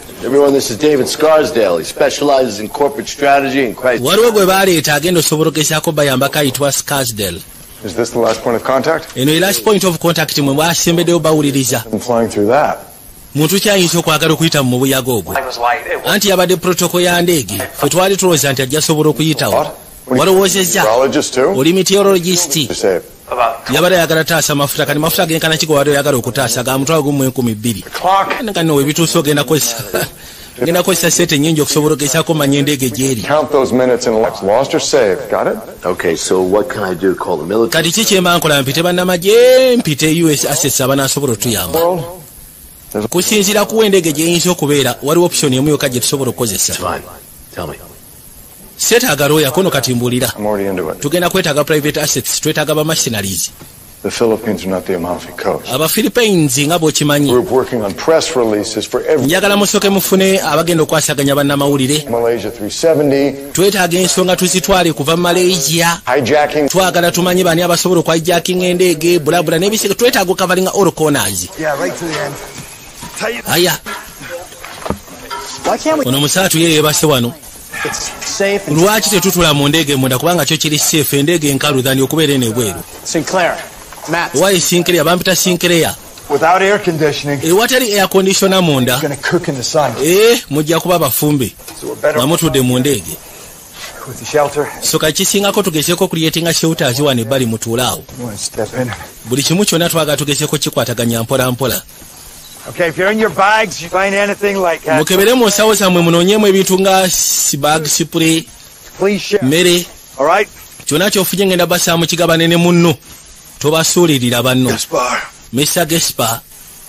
[SPEAKER 1] Waliwo gwe baleeta agenda osobola okugezaako bayambako ayitibwa Scarsdale.
[SPEAKER 9] Is this the last point of contact?
[SPEAKER 1] Eno the last point of contact mwe mwasembeddeyo bawuliriza.
[SPEAKER 9] I'm flying through that.
[SPEAKER 1] Muntu kyayinza okwagala okuyita mu buyaga obwo. Anti yabadde protocol ya ndege ffe twali tulowooza nti ajja asobola okuyitawo. Walowoozezza oli meteorologist. Yabadde ayagala taasa mafuta kati mafuta genkana ki gwe wadde oyagala okutaasa ga mutwalo gumu enkumi bbiri. Kati no we bituuse ogenda kozesa ngenda kozesa sente nnyingi okusobola okugezaako manya endege gyeri.
[SPEAKER 9] Count those minutes and lives lost or saved. Got it?
[SPEAKER 4] Okay, so what can I do? Call the military?
[SPEAKER 1] Kati ki kyemba nkola? Mpite bannamagye, mpite U S assets abanaasobola otuyamba. Kusinziira kuwa endege gyeyinza okubeera, waliwo option emu yokka gye tusobola okukozesa.
[SPEAKER 4] Fine. Tell me.
[SPEAKER 1] Seetaaga lawyer kono kati mbuulira.
[SPEAKER 9] I'm already into it.
[SPEAKER 1] Tugenda kwetaaga private assets, twetaaga ba machineries.
[SPEAKER 9] The Philippines are not the Amalfi Coast.
[SPEAKER 1] Aba Philippines nga bw'okimanyi.
[SPEAKER 9] We're working on press releases for every
[SPEAKER 1] njagala musooke mufune abagenda okwasaganya bannamawulire.
[SPEAKER 9] Malaysia three seventy.
[SPEAKER 1] Twetaaga ensonga tuzitwale kuva mu Malaysia.
[SPEAKER 9] Hijacking.
[SPEAKER 1] Twagala tumanye bani abasobola okwhijacking endege, bulabula n'ebiseke. Twetaaga okavalinga all corners.
[SPEAKER 7] Yeah, right to the end.
[SPEAKER 1] Aya.
[SPEAKER 7] Why can't we?
[SPEAKER 1] Ono musaatu ye yeebase wano.
[SPEAKER 7] It's safe and
[SPEAKER 1] Lwaki tetutula mu ndege munda kubanga kyo kiri safe, endege enkalu dhani okubeera eno ebweru.
[SPEAKER 7] Sinclair. Matt.
[SPEAKER 1] Why Sinclair? Bampita Sinclair.
[SPEAKER 7] Without air conditioning,
[SPEAKER 1] E watali air conditioner munda.
[SPEAKER 7] it's gonna cook in the sun.
[SPEAKER 1] Eh, mujja kuba bafumbe.
[SPEAKER 7] So we're better
[SPEAKER 1] Nga mutudde mu ndege.
[SPEAKER 7] with the shelter.
[SPEAKER 1] So kakisingako tugezeeko creatinga shelters wano ebbali mutuule awo.
[SPEAKER 7] You want to step in?
[SPEAKER 1] Buli kimu kyonna twagala tugezeeko kikwataganya mpola mpola.
[SPEAKER 7] Okay, if you're in your bags, you find anything like that,
[SPEAKER 1] Mukebere mu nsawo zammwe munoonyeemu ebintu nga sibag spray,
[SPEAKER 7] please share.
[SPEAKER 1] mmere,
[SPEAKER 7] All right?
[SPEAKER 1] kyonna kyofunye ngenda basaamu kigabane ne munno. Tobasuulirira banno.
[SPEAKER 7] Gaspar.
[SPEAKER 1] Mister Gaspar.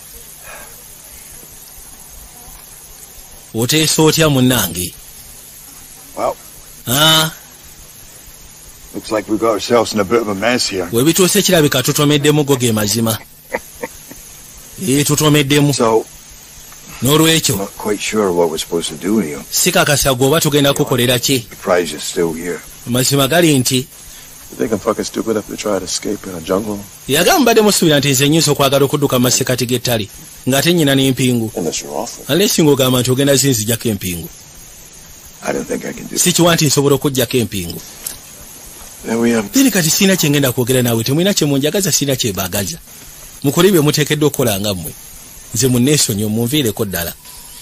[SPEAKER 1] Oteesa otya munnange?
[SPEAKER 7] Well,
[SPEAKER 1] Ah,
[SPEAKER 7] looks like we got ourselves in a bit of a mess here.
[SPEAKER 1] we bituuse kirabika tutomeddemu go ge mazima. Ee, tutomeddemu.
[SPEAKER 7] So,
[SPEAKER 1] N'olwekyo
[SPEAKER 7] not quite sure what we're supposed to do here.
[SPEAKER 1] sikakasa gwe oba tugenda kukolera ki.
[SPEAKER 7] The prize is still here.
[SPEAKER 1] Mazima gali nti
[SPEAKER 9] You think I'm fucking stupid if they try to escape in a jungle?
[SPEAKER 1] yagamba mbadde musuubira nti nze nnyinza okwagala okudduka mu masekati g'ettale ng'ate nnyina n'empingu.
[SPEAKER 9] Unless you're awful.
[SPEAKER 1] Unless ng'ogamba nti ogenda zinzijjako empingu.
[SPEAKER 7] I don't think I can do it.
[SPEAKER 1] Si kiwa nti nsobola okuggyako empingu.
[SPEAKER 7] Then we have
[SPEAKER 1] Then kati sirina kye ngenda kwogera naawe, temulina kye munjagaza, sirina kye baagaza. Mukole bye muteekeddwa okukola nga mmwe. Nze munneesonyi munviireko ddala.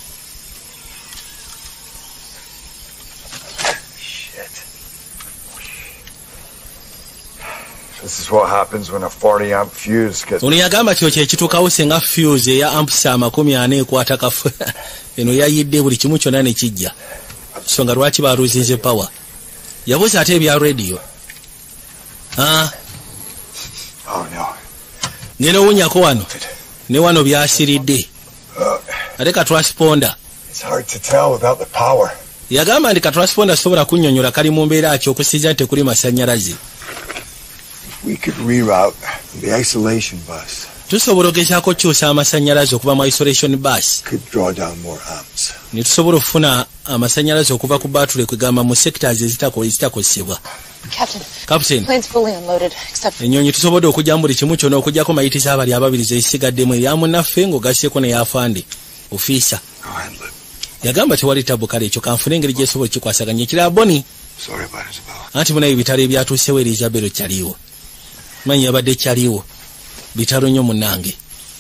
[SPEAKER 7] This is what happens when a forty amp fuse gets.
[SPEAKER 1] Ono yagamba kyo kye kituukawo senga fuse eya ampusa amakumi ana ekwata kafu. Eno yayidde buli kimu kyonna ne kijja. Nsonga lwaki baaluzinze power. Yabuuza ate ebya radio. Ah,
[SPEAKER 7] Oh no.
[SPEAKER 1] ngeno owunyako wano. Ne wano byasiridde. Ate katransponder.
[SPEAKER 7] It's hard to tell without the power.
[SPEAKER 1] Yagamba nti katransponder sobola kunnyonnyola kali mu mbeera ki okusinziira nti tekuli masannyalaze.
[SPEAKER 7] We could reroute the isolation bus.
[SPEAKER 1] Tusobola ogezaako kukyusa amasannyalaze okuva mu isolation bus.
[SPEAKER 7] Could draw down more amps.
[SPEAKER 1] Ne tusobola okufuna amasannyalaze okuva ku batule kwegamba mu sectors ezitakozesebwa.
[SPEAKER 2] Captain,
[SPEAKER 1] Captain,
[SPEAKER 2] plane's fully unloaded, except for
[SPEAKER 1] ennyonyi tusobodde okugyamu buli kimu kyonna okugyako mayitiza abali ababiri zezisigaddemu eya munnaffe ng'ogasseeko n'eyafande ofiisa.
[SPEAKER 7] I'll handle it.
[SPEAKER 1] Yagamba tewali tabu, kale ekyo kanfune engeri gyesobola kikwasaganya. Ekirala Boni,
[SPEAKER 7] Sorry about Isabel.
[SPEAKER 1] anti munayo ebitalo ebyatuusewo Elizabeth kyaliwo. Manyi yabadde kyaliwo. Bitalo nnyo munnange.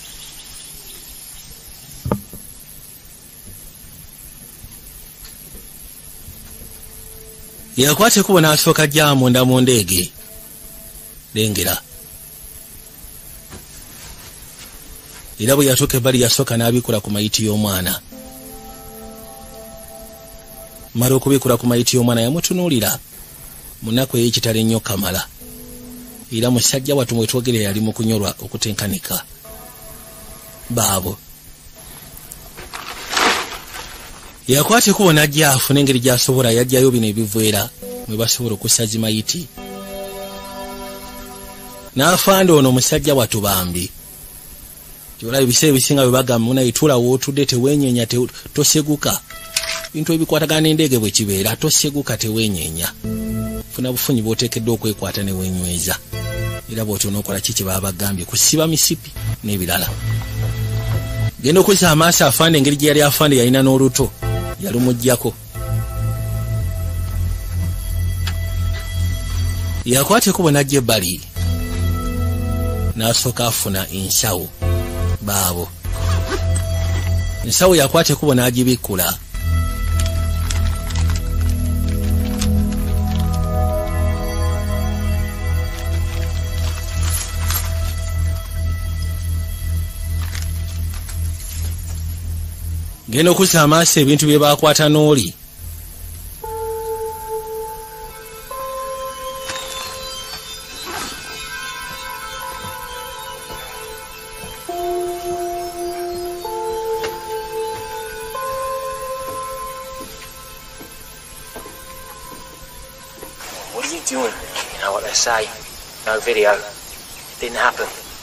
[SPEAKER 1] Yakwata ekkubo n'asooka ajja munda mu ndeege. Lengera. Era bwe yatuuka ebbali yasooka n'abikula ku mayiti y'omwana. Mala okubikula ku mayiti y'omwana yamutunuulira. Munaku ey'ekitalo ennyo Kamala. Era musajja wattu mwe twogere yali mu kunyolwa okutenkanika. Baabo. Yakwata ekkubo n'ajja afuna engeri gy'asobola, yajjayo bino ebiveera mwe basobola okusazi mayiti. N'afanda ono musajja wattu bambi. Kyolaba ebiseera ebisinga bwe bagamba munaye tuula w'otudde teweenyeenya, toseguka. Bintu ebikwatagana n'endege bwe kibeera, toseguka teweenyeenya. Funa bufunyi bw'oteekeddwa okwekwata ne weenyweza. Era bw'otyo n'okola ki kye baba bagambye, kusiba misipi n'ebirala. Genda okuzza amaaso afande engeri gye yali afande yalina n'oluto. Yalumuggyako. Yakwata ekkubo n'ajja ebbali. N'asooka afuna ensawo. Baabo. Ensawo yakwata ekkubo n'agibikkula. genda okuzza amaaso ebintu bye baakwata n'oli.
[SPEAKER 4] What are you doing? You know what they say. No video. Didn't happen.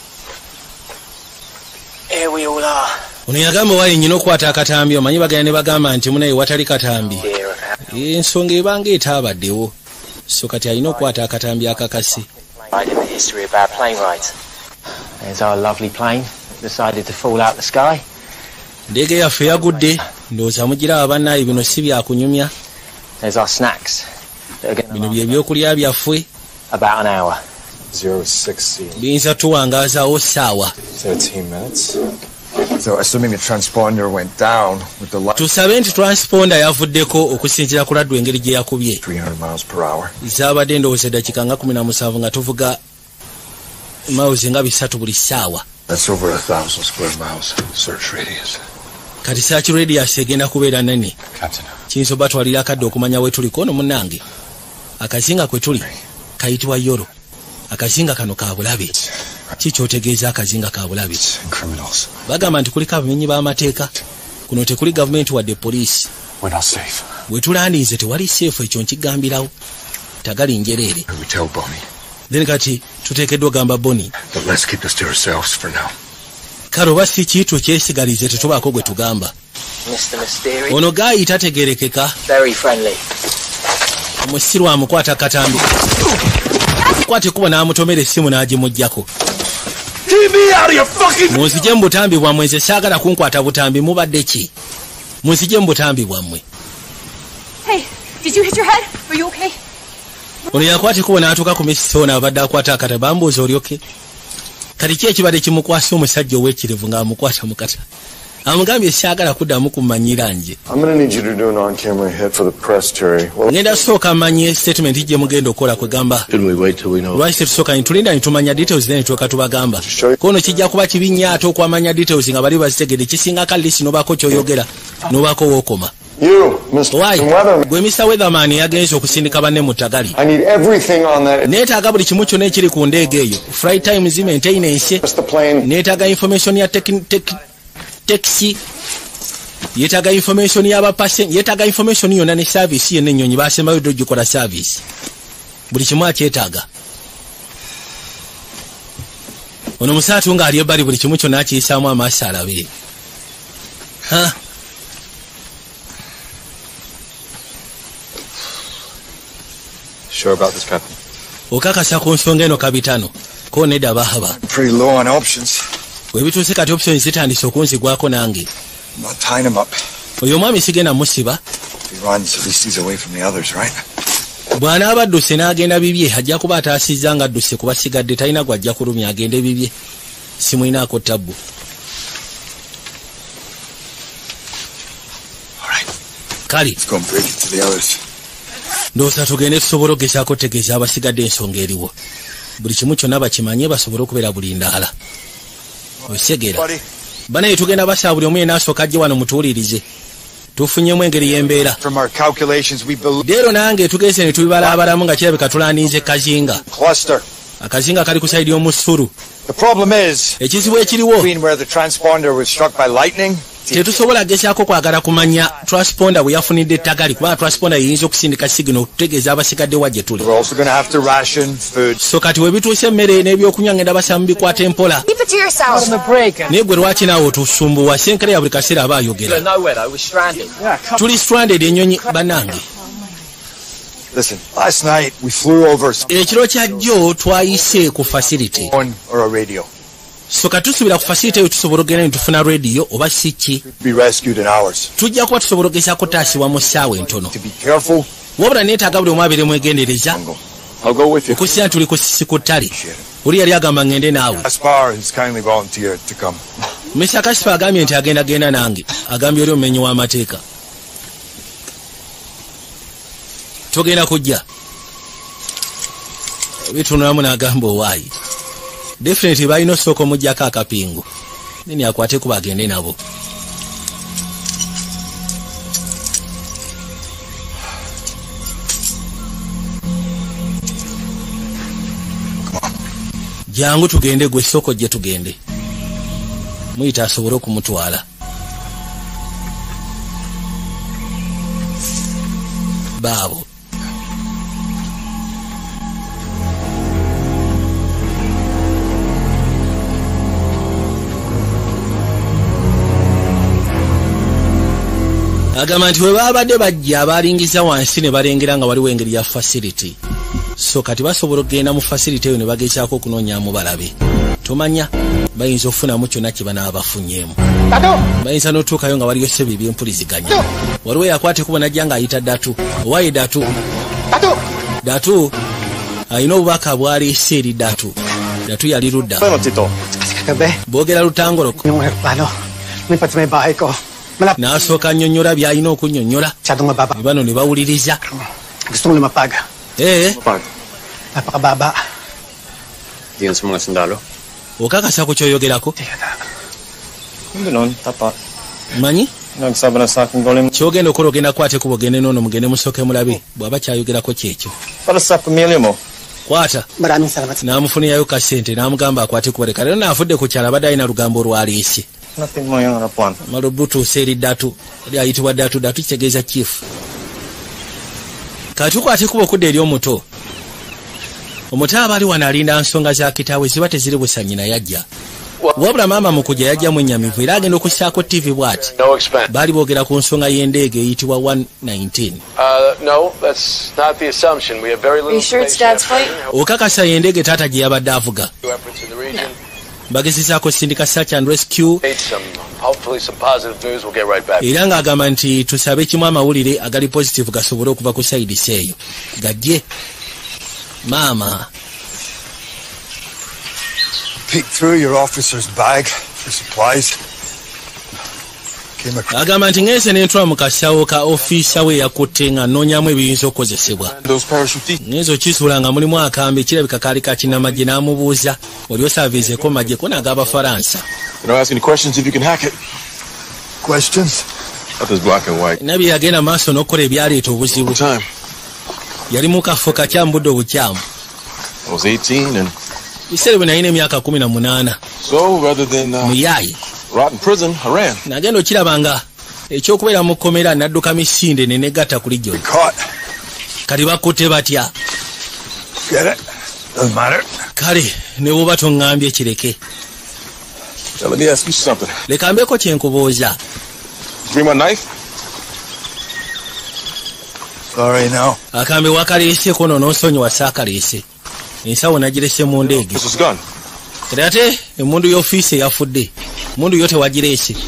[SPEAKER 4] Here we all are.
[SPEAKER 1] Ono yagamba wali nyina okukwata akatambi omanyi bagenda ne bagamba nti munaye watali katambi. Ensonga ebanga etaabaddewo. So kati alina okukwata akatambi akakasi.
[SPEAKER 4] Right in the history of our plane rides. There's our lovely plane that decided to fall out the sky.
[SPEAKER 1] Ndege yaffe yagudde ndowooza mugiraba bannaye bino si byakunyumya.
[SPEAKER 4] There's our snacks.
[SPEAKER 1] Bino bye byokulya byaffe.
[SPEAKER 4] About an hour.
[SPEAKER 6] zero sixteen.
[SPEAKER 1] Biyinza tuwangaazawo ssaawa.
[SPEAKER 6] thirteen minutes.
[SPEAKER 3] So assuming the transponder went down with the light
[SPEAKER 1] Tusabe nti transponder yavuddeko okusinziira ku laddu engeri gye yakubye.
[SPEAKER 3] three hundred miles per hour.
[SPEAKER 1] Zaabadde ndowooza eddakiika nga kumi na musanvu nga tuvuga miles nga bisatu buli ssaawa.
[SPEAKER 3] That's over a thousand square miles search radius.
[SPEAKER 1] Kati search radius egenda kubeera nene.
[SPEAKER 6] Captain.
[SPEAKER 1] Kiyinza oba twalira akadde okumanya we tuli kono munnange. Akazinga kwe tuli kayitibwa Yoro. Akazinga kano ka bulabe. Kikyotegeeza akazinga ka bulabe.
[SPEAKER 6] Criminals.
[SPEAKER 1] Bagamba nti kuliko abamenyi b'amateeka. Kuno tekuli gavumenti wadde poliisi.
[SPEAKER 6] We're not safe.
[SPEAKER 1] We tulandinze tewali seefu ekyo nkigambirawo. Tagali njereere.
[SPEAKER 3] We tell Bonnie.
[SPEAKER 1] Then kati tuteekeddwa gamba Bonnie.
[SPEAKER 3] But let's keep this to ourselves for now.
[SPEAKER 1] Kale oba si kiitu kyesigalize tetubaako gwe tugamba.
[SPEAKER 4] Mister Mysterious.
[SPEAKER 1] Ono gaayi tategerekeka.
[SPEAKER 4] Very friendly.
[SPEAKER 1] Omusiru amukwata katambi. Kwate kuba n'amutomera essimu n'agimuggyako. Munzije mu butambi bwammwe nze saagala kunkwata butambi mubadde ki? Munzije mu butambi bwammwe.
[SPEAKER 2] Hey, did you hit your head? Are you okay?
[SPEAKER 1] Ono yakwate kuba n'atuuka ku misisona abadde akwata akata bambuuza oli oke. Kati ki ekibadde kimukwasa omusajja ow'ekirevu ng'amukwata mu kata? Amugambye saagala kuddamu kumanyira nje.
[SPEAKER 9] I'm going to need you to do an on-camera hit for the press, Terry. Well,
[SPEAKER 1] Ngenda sooka mmanye statement gye mugenda okukola kwe gamba.
[SPEAKER 3] Shouldn't we wait till we know?
[SPEAKER 1] Lwaki tetusooka nitulinda nitumanya details then tuweka tubagamba. Kono kijja kuba kibinya ate okwamanya details nga bali bazitegedde kisinga kalisi nobaako kyoyogera nobaako wookoma.
[SPEAKER 9] you, Mister
[SPEAKER 1] Why?
[SPEAKER 9] Weatherman.
[SPEAKER 1] Gwe mister Weatherman yagenze okusindika banne mu ttagali.
[SPEAKER 9] I need everything on that.
[SPEAKER 1] Neetaaga buli kimu kyonna ekiri ku ndeege eyo. Flight times, maintenance.
[SPEAKER 9] Just the plane.
[SPEAKER 1] Neetaaga information ya teki- teki- taxi. Yeetaaga information y'abapassenger. Yeetaaga information yonna ne service yenna ennyonyi baasembayo ddo gikola service. Buli kimu akyetaaga. Ono musaatu ng'ali ebbali buli kimu kyonna akiyisaamu amaaso alabe. Ha?
[SPEAKER 6] Sure about this, Captain?
[SPEAKER 1] Okakasa ku nsonga eno kabitano. Ko nedda bahaba.
[SPEAKER 3] Pretty low on options.
[SPEAKER 1] Bwe bituuse kati options zitandise okunzigwako nange.
[SPEAKER 3] I'm not tying him up.
[SPEAKER 1] Oyo omwami sigenda musiba.
[SPEAKER 3] If he runs, at least he's away from the others, right?
[SPEAKER 1] Bw'anaaba adduse n'agenda bibye ajja kuba ataasizza nga adduse kuba sigadde talina gw'ajja kulumya agende bibye. Simulinaako tabbu.
[SPEAKER 3] All right.
[SPEAKER 1] Kale
[SPEAKER 3] Let's go and break it to the others.
[SPEAKER 1] ndowooza tugende tusobole okugezaako otegeeza abasigadde ensonga eriwo. Buli kimu kyonna bakimanye basobole okubeera bulindaala. Osegera.
[SPEAKER 3] Buddy.
[SPEAKER 1] Banaye tugenda basaba buli omu yenna asooka ajje wano mutuwulirize. Tufunyemu engeri y'embeera.
[SPEAKER 3] From our calculations, we believe
[SPEAKER 1] Leero nange tugeze ne tubibalabalamu nga kirabika tulaaniiza kazinga.
[SPEAKER 3] cluster.
[SPEAKER 1] Akazinga kali ku sayidi y'omusuru.
[SPEAKER 3] The problem is,
[SPEAKER 1] Ekizibu ekiriwo
[SPEAKER 3] between where the transponder was struck by lightning,
[SPEAKER 1] tetusobola gezaako kwagala kumanya transponder bwe yafunidde ettagali kubanga transponder yeyinza okusindika signal okutegeeza abasigadde wa gye tuli.
[SPEAKER 3] we're also going to have to ration food.
[SPEAKER 1] So kati we bituuse emmere n'ebyokunywa ngenda basaba mubikwata empola.
[SPEAKER 2] Keep it to yourself.
[SPEAKER 1] Naye gwe lwaki naawe otusumbuwa senkere ya buli kaseera aba ayogera.
[SPEAKER 4] Nowhere though, we're stranded.
[SPEAKER 1] Tuli stranded ennyonyi bannange.
[SPEAKER 3] Listen, last night we flew over
[SPEAKER 1] Ekiro kya jjo twayise ku facility.
[SPEAKER 3] someone or a radio.
[SPEAKER 1] So kati tusubira ku facility eyo tusobola okugenda ne tufuna radio oba si ki.
[SPEAKER 3] Be rescued in hours.
[SPEAKER 1] Tujja kuba tusobola okugezaako taasiwa mu ssaawa entono.
[SPEAKER 3] To be careful.
[SPEAKER 1] Wabula neetaaga buli omu abeere mwegendereza.
[SPEAKER 6] I'll go with you.
[SPEAKER 1] Okusinga tuli ku sisi ku ttale. Oli yali agamba ngende naawe.
[SPEAKER 3] Aspar has kindly volunteered to come.
[SPEAKER 1] Mister Kasifa agambye nti agenda genda nange. Agambye oli omumenyi w'amateeka. Togenda kujja. Bitunulamu n'agamba owaayi. Definitely balina osooka omuggyako akapingu. Nini akwate kuba agende nabo. jangu tugende gwe soko gye tugende muyita asobole okumutwala baabo agamba nti we babadde bajja abalingiza wansi ne balengera nga waliwo engeri ya facility so kati basobola okugenda mu facility eyo ne bagezaako okunoonyaamu balabe tomanya bayinza okufunamu kyonna kye banaaba bafunyeemu bayinza n'otuukayo nga waliyo ssebo ebyempuliziganya waliwo yakwate kuba najja ng'ayita datu owaye datu datu alina obubaka bwaleese eri datu datu yali ludda boogera lutangoloko n'asooka nnyonnyola by'alina okunnyonnyola bano ne bawuliriza ee okakasa ku kyoyogerako manyi kyogenda okola ogenda kwate kuba ogende noono mugende musooke mulabe bw'aba kyayogerako kyekyo kwata n'amufunirayo kasente n'amugamba akwate kubaleka lero n'afudde ku kyala abadde alina lugambo olwaleese malo butuusa eri datu ali ayitibwa datu datu kitegeeza chief kati tukwate kuba okudda eri omuto omuto aba ali wano alinda nsonga za kitaawe ziba teziri busa nnyina yajja wabula maama mu kujja yajjamu ennyamivu era agenda okussaako tv bw'ati baali boogera ku nsonga y'endeege eyitibwa one nineteen okakasa y'endeege taata gye yabadde avuga bagezezaako sindika search and rescue era ng'agamba nti tusabe kimu amawulire agali positive gasobole okuva ku sayidisi eyo gajje maama
[SPEAKER 10] Peek through your officer's bag for supplies.
[SPEAKER 1] agamba nti ngenze n'entula mu kasawo ka ofiisa we yakutte nga nnoonyamu ebiyinza okukozesebwa ngenze okisuula nga mulimu akambe kirabika kaali ka kinnamagye n'amubuuza oli osaaviizeeko magye ko n'ag'abafalansa nabye yagenda maaso n'okukola ebyaleeta obuzibu yali mu kafo kakyamu budde obukyamu biseera bwe nalina emyaka kumi na munaana muyaayi nagenda okirabanga ekyokubeera mu kkomera nadduka misinde nenegatta kuli gyo kati bakutte batya kale ne bw'oba toŋŋambye kireke leka mbeeko kyenkubooza akambe wakaleeseeko no n'onsonyiwa saakaleese ensawo nagirese mu ndeege kati ate emundu y'ofiisi eyafudde mundu yo tewagireese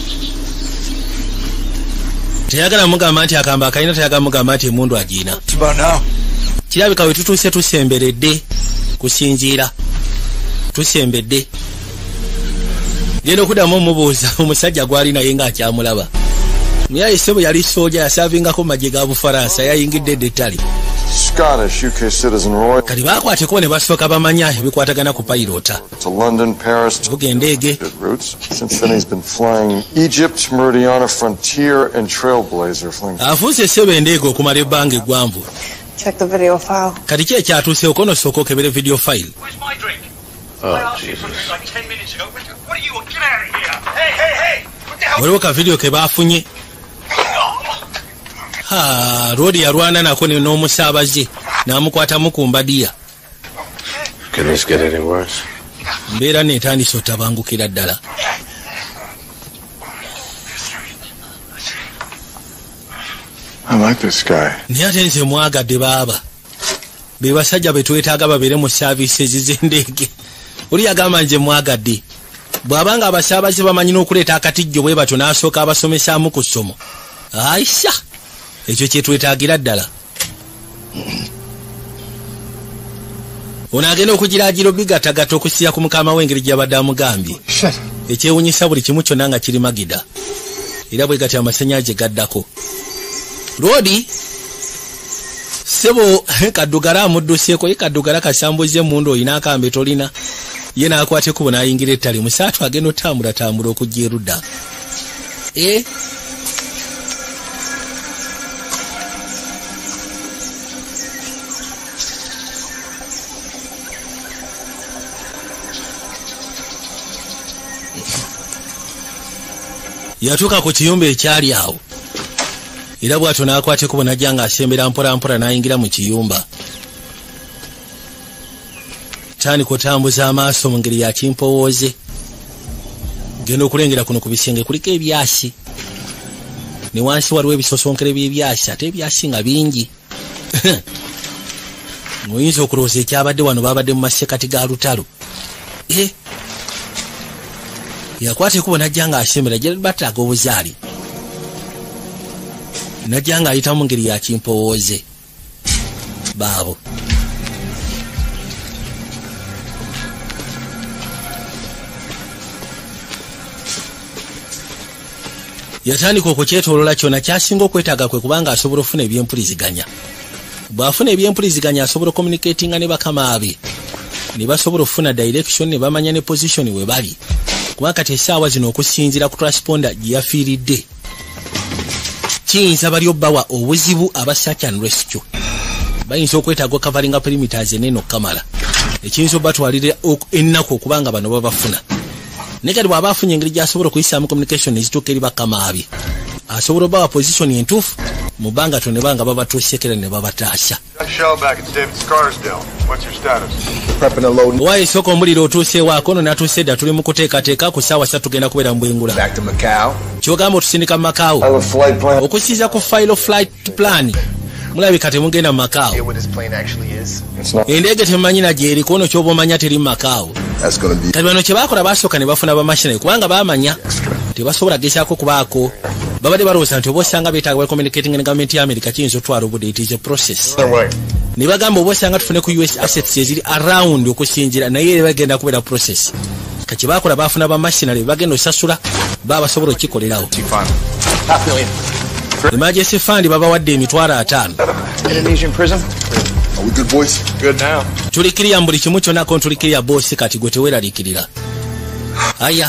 [SPEAKER 1] teyagala mugamba nti akamba akalina teyagala mugamba nti emundu agiina kirabika we tutuuse tusemberedde kusinziira tusembedde genda okuddamu omubuuza omusajja gwali naye ng'akyamulaba muyayi ssebo yali sooja yasaavingako magye ga bufalansa yayingidde eddettale
[SPEAKER 9] Scottish U K citizen Roy.
[SPEAKER 1] kati baakwateko ne basooka bamanya ebikwatagana ku pilota
[SPEAKER 9] To London, Paris,
[SPEAKER 1] bugendege
[SPEAKER 9] routes. Since then he's been flying Egypt, Meridiana, Frontier, and Trailblazer. Flying.
[SPEAKER 1] afuuse ssebo endeege okumala ebbanga eggwanvu
[SPEAKER 8] Check the video file.
[SPEAKER 1] kati ki ekyatuuseeko kono sooka okebere video file
[SPEAKER 7] Where's my drink? Oh, Jesus. Like ten minutes ago. What are you? Get out of here! Hey, hey, hey! What the hell?
[SPEAKER 1] waliwo ka video ke baafunye ha roodi yalwana nako n'omusaabaze n'amukwatamu ku mbadiya mbeera neetandisa otabangukira ddala naye ate nze mwagadde baaba be basajja be twetaaga babeere mu saaviisi eziz'endeege oli yagamba nze mwagadde bw'abanga abasaabaze bamanyi n'okuleeta akatijjo bwe batyo n'asooka abasomesaamu ku ssomo aisha ekyo kyetwetaagira ddala ono agenda okugiraagira obigatagata okusiya ku mukama w'engeri gy'abadde amugambye ekyewunyisa buli kimu kyonna nga kiri magida era bwe gati amasannyalaze gaddako roodi sebo kaddugala amudduseeko ye kaddugala kasambuze emundu oyina akambe tolina ye n'akwata ekkubo n'ayingira ettale musaatu agenda otambulatambula okujja erudda e yatuuka ku kiyumba ekyali awo era bw'atyo n'akwata ekkubo n'ajja ng'asembera mpola mpola n'ayingira mu kiyumba. Tandika otambuza amaaso mu ngeri ya kimpowooze. Genda okulengera kuno ku bisenge kuliko ebyasi. Ne wansi waliwo ebisosonkere by'ebyasi ate ebyasi nga bingi. Muyinza okulowooza ekyabadde wano baabadde mu masekati ga lutalo. Eh, yakwata ekkubo n'ajja ng'asembera gye bataaga obuzaali. N'ajja ng'ayita mu ngeri ya kimpowooze. Baabo. Yatandika okukyetoolola kyonna kyasinga okwetaaga kwe kubanga asobola okufuna ebyempuliziganya. Bw'afuna ebyempuliziganya asobola communicatinga ne bakama be. Ne basobola okufuna direction ne bamanya ne position we bali. Kuba kati essaawa zino okusinziira ku transponder gye yafiiridde. Kiyinza bali obbawa obuzibu aba search and rescue. Bayinza okwetaaga covering perimeters enene okukamala. Ekiyinza obatwalira ennaku okubanga bano babafuna. Nekati bw'aba afunye engeri gy'asobola okuyisaamu communication ezituuka eri bakama be. Asobola obbawa position entuufu mu bbanga to ne banga babatuusekera ne babataasa. Owa esooka omuliro otuuseewaako ono n'atuuse edda tuli mu kuteekateeka ku ssaawa ssatu tugenda kubeera mu bwengula. Kyogamba otusindika mu Macau. Okusinziira ku file flight plan mulabika temugenda mu Macau. Endege temumanyi na gyeri kono ky'oba omanya teri mu Macau. Kati bano kye baakola baasooka ne bafuna bamashinayi kubanga baamanya tebasobola gezaako kubaako. Babadde balowooza nti oba osanga beetaaga bali communicating ne gavumenti ya America kiyinza otwala obudde, it is a process. Ne bagamba oba osanga tufune ku U S assets eziri around okusinziira naye bagenda kubeera process. Kati baakola baafuna bamashinayi bagenda osasula baabasobola okukikolerawo. Emergency fund babawadde emitwalo ataano.
[SPEAKER 3] Indonesian prison? Are we good boys? Good now.
[SPEAKER 1] Tulikiriya mbuli kimu kyonna ko tulikiriya boss kati gwe teweeraliikirira. Aya.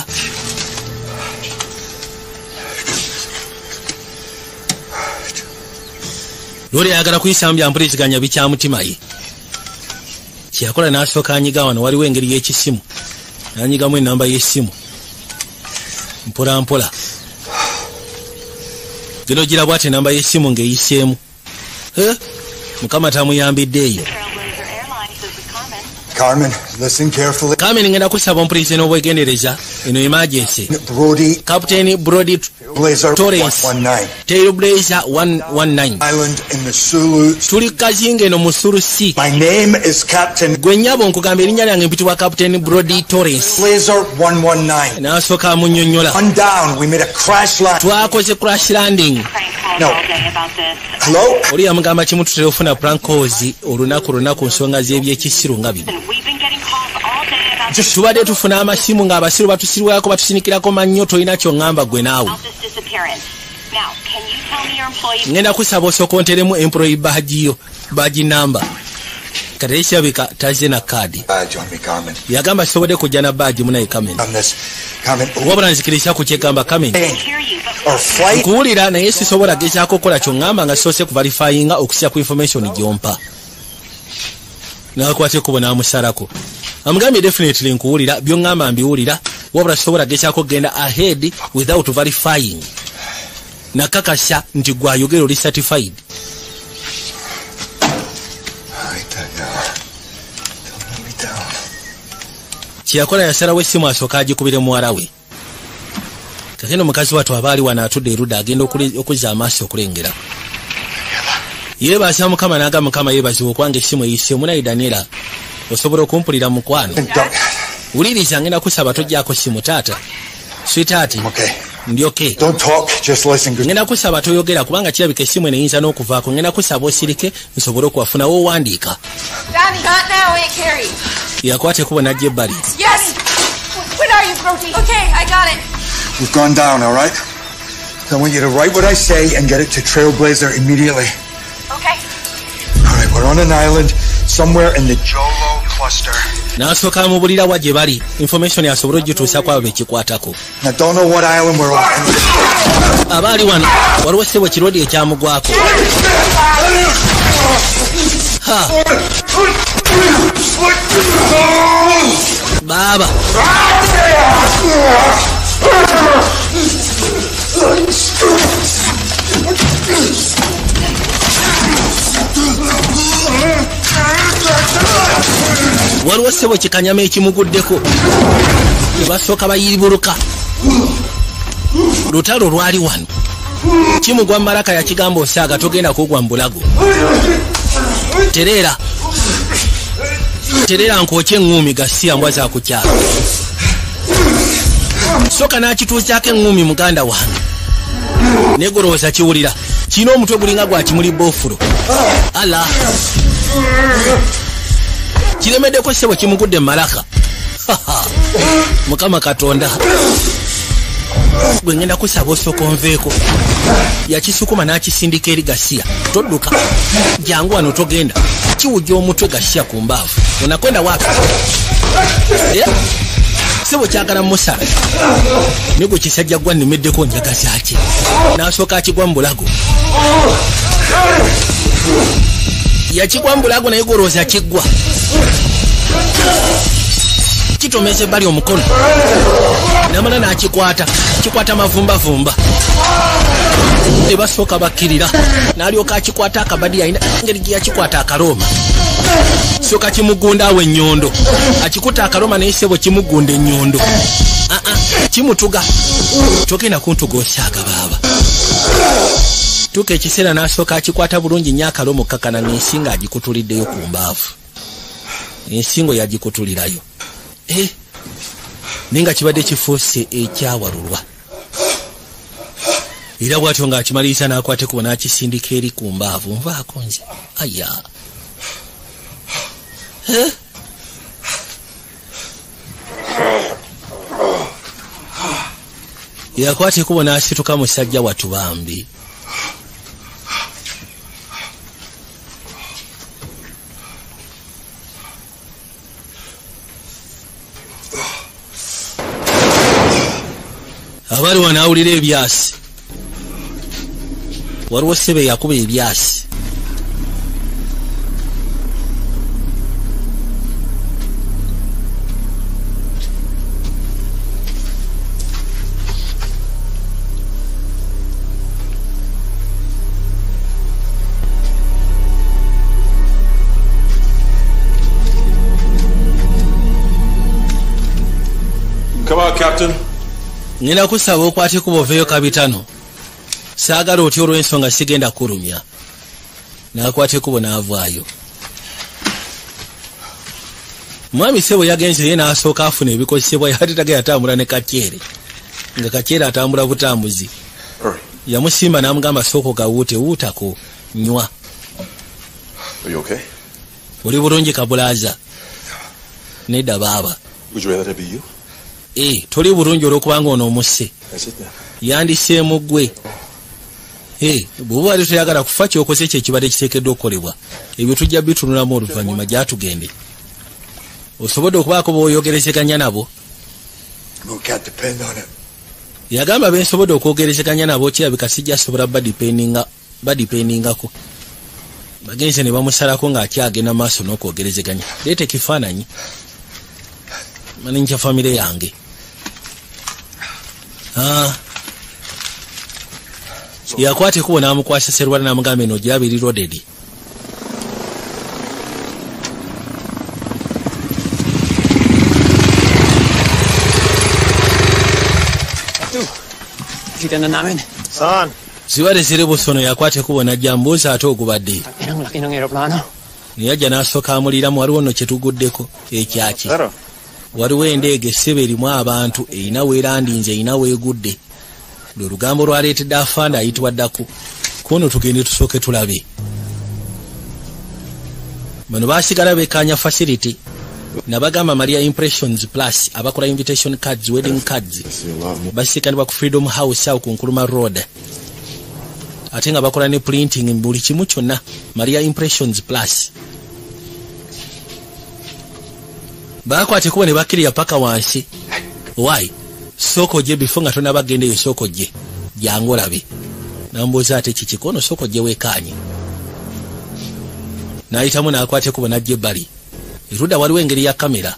[SPEAKER 1] Lori ayagala kuyisaamu byampuliziganya bikyamutima ye. Kyakola n'asooka anyiga wano waliwo engeri y'ekisimu. N'anyigamu ennamba y'essimu. Mpola mpola. Gino gira bwate namba y'essimu ng'eyiseemu. Eh? Mukama tamuyambiddeeyo.
[SPEAKER 10] Carmen, listen carefully.
[SPEAKER 1] Carmen ngenda kusaba ompulize n'obwegendereza eno emergency.
[SPEAKER 10] Brody.
[SPEAKER 1] Captain Brody
[SPEAKER 10] Blazer
[SPEAKER 1] Torres.
[SPEAKER 10] one one nine.
[SPEAKER 1] Tail Blazer one one nine.
[SPEAKER 10] Island in the Sulu.
[SPEAKER 1] Tuli kazinge no Musuru Sea.
[SPEAKER 10] My name is Captain.
[SPEAKER 1] Gwe nnyabo nkugamba erinnya lyange mpitibwa Captain Brody Torres.
[SPEAKER 10] Blazer one one nine.
[SPEAKER 1] N'asooka amunnyonnyola.
[SPEAKER 10] One down. We made a crash land.
[SPEAKER 1] Twakoze crash landing.
[SPEAKER 10] No. Hello?
[SPEAKER 1] Oli yamugamba kimu tutera ofuna prank calls olunaku lunaku nsonga z'ebyekisiru nga bino. Tubadde tufuna amasimu ng'abasiru batusirwako batusinikirako mannyo tolina ky'oŋŋamba gwe naawe. Ngenda kusaba osooka onteremu employee badge yo, badge number. Kati ekirabika tazze na kaadi. Yagamba sisobodde kujja na badge munaye Carmen. Wabula nzikiriza ku kyegamba Carmen. Nkuwulira naye sisobola gezaako okukola ky'oŋŋamba nga sisoose kuverifyinga okusya ku information gy'ompa. N'akwata ekkubo n'amusalako. Amugambye definitely nkuwulira by'oŋŋamba mbiwulira wabula sisobola gezaako kugenda ahead without verifying. Nakakasa nti gwayogera oli certified. Kyeyakola yasalawo essimu asooka agikubire muwala we. Kakeno mukazi wattu abaali wano atudde erudda agenda okuzza amaaso okulengera. Yeebaasa Mukama n'agamba Mukama yeebazibwa okubanga essimu eyiseemu naye Daniela osobola okumpulira mukwano. Wuliriza ngenda kusaba tojjaako ssimu taata. Sweetheart. Ndi okay.
[SPEAKER 10] Don't talk, just listen.
[SPEAKER 1] Ngenda kusaba toyogera kubanga kirabika essimu eno eyinza n'okuvaako. Ngenda kusaba osirike nsobole okuwafuna w'owandiika.
[SPEAKER 2] Daddy, not now, Aunt Carrie.
[SPEAKER 1] Yakwata ekkubo n'ajja ebbali.
[SPEAKER 2] Yes! When are you, Brody? Okay, I got it.
[SPEAKER 10] We've gone down, all right? I want you to write what I say and get it to Trailblazer immediately.
[SPEAKER 2] Okay.
[SPEAKER 10] All right, we're on an island somewhere in the Jolo cluster.
[SPEAKER 1] N'asooka amubulira wa gye bali information asobole ogituusaako abo bekikwatako.
[SPEAKER 10] I don't know what island we're on.
[SPEAKER 1] Abaali wano waliwo ssebo kirodi ekyamugwako. Ha. Baba. waliwo ssebo kikanyama ekimuguddeko ne basooka bayiribuluka. Lutalo lwali wano kimugwa Malaka yakigamba osaaga togenda kugwa mu bulago. Tereera Tereera nkooke eŋŋuumi Gasiya mbwa za kukyala. Soka n'akituusaako eŋŋuumi muganda wange. Negolooza kiwulira. Kino omutwe gulinga gwa kimuli boofulo. Ala. Kiremeddeko ssebo kimugudde Malaka. Mukama Katonda. Gwe ngenda kusaba osooka onveeko. Yakisukuma n'akisindika eri Gasiya. Todduka. Jangu wano togenda. Kiwujja omutwe Gasiya ku mbaavu. Unakwenda wapi? Yeah. Sebo kyagala musala. Nego kisajja gwa nimeddeko njaga zaki. N'asooka akigwa mu bulago. Yakigwa mu bulago naye golooza kiggwa. Kitomeze bali omukono. Namala n'akikwata. Kikwata mavumbavumba. Ne basooka bakkirira. N'alyoka akikwata akabadi ayina ngeri gye yakikwata akaloma. Soka kimugunda awe ennyondo. Akikuta akaloma naye ssebo kimugunda ennyondo. Ah ah, kimutuga. Togenda kuntuga osaaga baaba. Tuka ekiseera n'asooka akikwata bulungi nnyo akaloma okkakana n'ensingo agikutuliddeyo ku mbaavu. Ensingo yagikutulirayo. Eh, ninga kibadde kifuuse ekyawalulwa. Era bw'atyo ng'akimaliisa n'akwate kuba n'akisindika eri ku mbaavu. Nvaako nze. Aya. Eh? Yakwate kuba n'asituka musajja watu bambi. Abali wanaawulira ebyasi. Waliwo ssebe yakuba ebyasi.
[SPEAKER 6] Come on, Captain.
[SPEAKER 1] Nina kusaba okwate kuba oveeyo kabitano. Saagala otyo olw'ensonga sigenda kulumya. N'akwate kubo n'avaayo. Mwami ssebo yagenze ye n'asooka afuna ebikozesebwa yate tage yatambula ne Kakyere. Nga Kakyere atambula butambuzi. Yamusimba n'amugamba sooka gawuute wuutako nywa.
[SPEAKER 6] Are you okay?
[SPEAKER 1] Oli bulungi kabulaaza. Nedda baaba.
[SPEAKER 6] Would you rather be you?
[SPEAKER 1] Eh, toli bulungi olw'okubanga ono omusse. Yandiseemu ggwe. Eh, bw'oba wali toyagala kufa ky'okoze kye kibadde kiteekeddwa okukolebwa. Ebyo tujja bitunulamu oluvannyuma gyatugende. Osobodde okubaako b'oyogerezeganya nabo? Yagamba bensobodde okwogerezeganya nabo kirabika sijja sobola badipendinga badipendingako. Bagenze ne bamusalako ng'akyagenda maaso n'okwogerezeganya. Leeta ekifaananyi. Mani nkya famire yange. Ah. Yakwate kubo n'amukwasa Serwala n'amugamba eno gyaba eri loaded.
[SPEAKER 4] Kitanda namin. Saan?
[SPEAKER 1] Siwale ziri busono yakwate kubo n'ajja mbuuza ate ogubadde.
[SPEAKER 4] Inang laki ng aeroplano.
[SPEAKER 1] Niyajja n'asooka amuliramu waliwo nno kye tuguddeko ekyaki.
[SPEAKER 4] Claro.
[SPEAKER 1] Waliwo endeege ssebe erimu abantu erina weerandinze erina weegudde. Lwe lugambo lwaleetedde afanda ayitibwa ddaku. Kuno tugende tusooke tulabe. Bano baasigala beekaanya facility. Nabagamba Maria Impressions Plus abakola invitation cards, wedding cards. Basikanibwa ku Freedom House awo ku Nkuruma Road. Ate nga bakola ne printing buli kimu kyonna. Maria Impressions Plus. Bakwate kuba ne bakkirira paka wansi. Why? Soko je before nga tona bagende yo soko je. Jangu labi. Nambuuza ate kikikono soko je weekaanye. Nayitamu n'akwate kuba n'ajja ebbali. Eruda waliwo engeri ya kamera.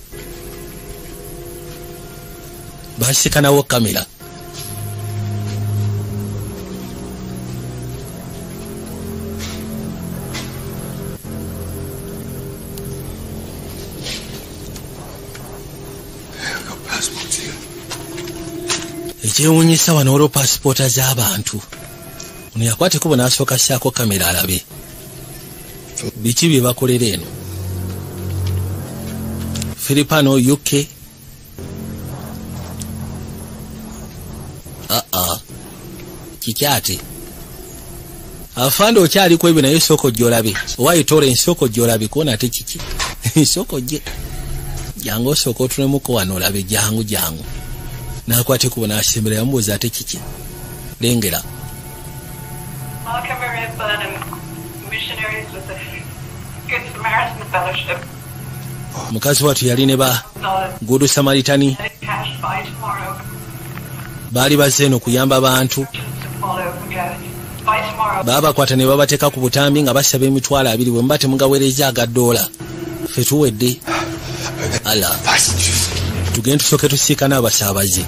[SPEAKER 1] Baasikanawo kamera. ekyewuunyisa wano olwo paasipoota z'abantu ono yakwateko bwe n'asooka assaako kamera alabe biki bye bakolera eno. Filipano U K aa kikyate afande okyali ebyo naye soko gyolabe owayitole ensoko gyolabe kuona ate kiki ensoko gye jangu osooka otulemuko wano olabe jangu jangu nakwate kuba nasembera yamubuuza ate kiki lengera mukazi watu yali ne ba Good Samaritani baali bazze eno kuyamba abantu babakwata ne babateeka ku butambi nga basaba emitwalo abiri bwe mba temugaweereza aga ddoola ffe tuwedde ala tugende tusooke tusiikana abasaabaze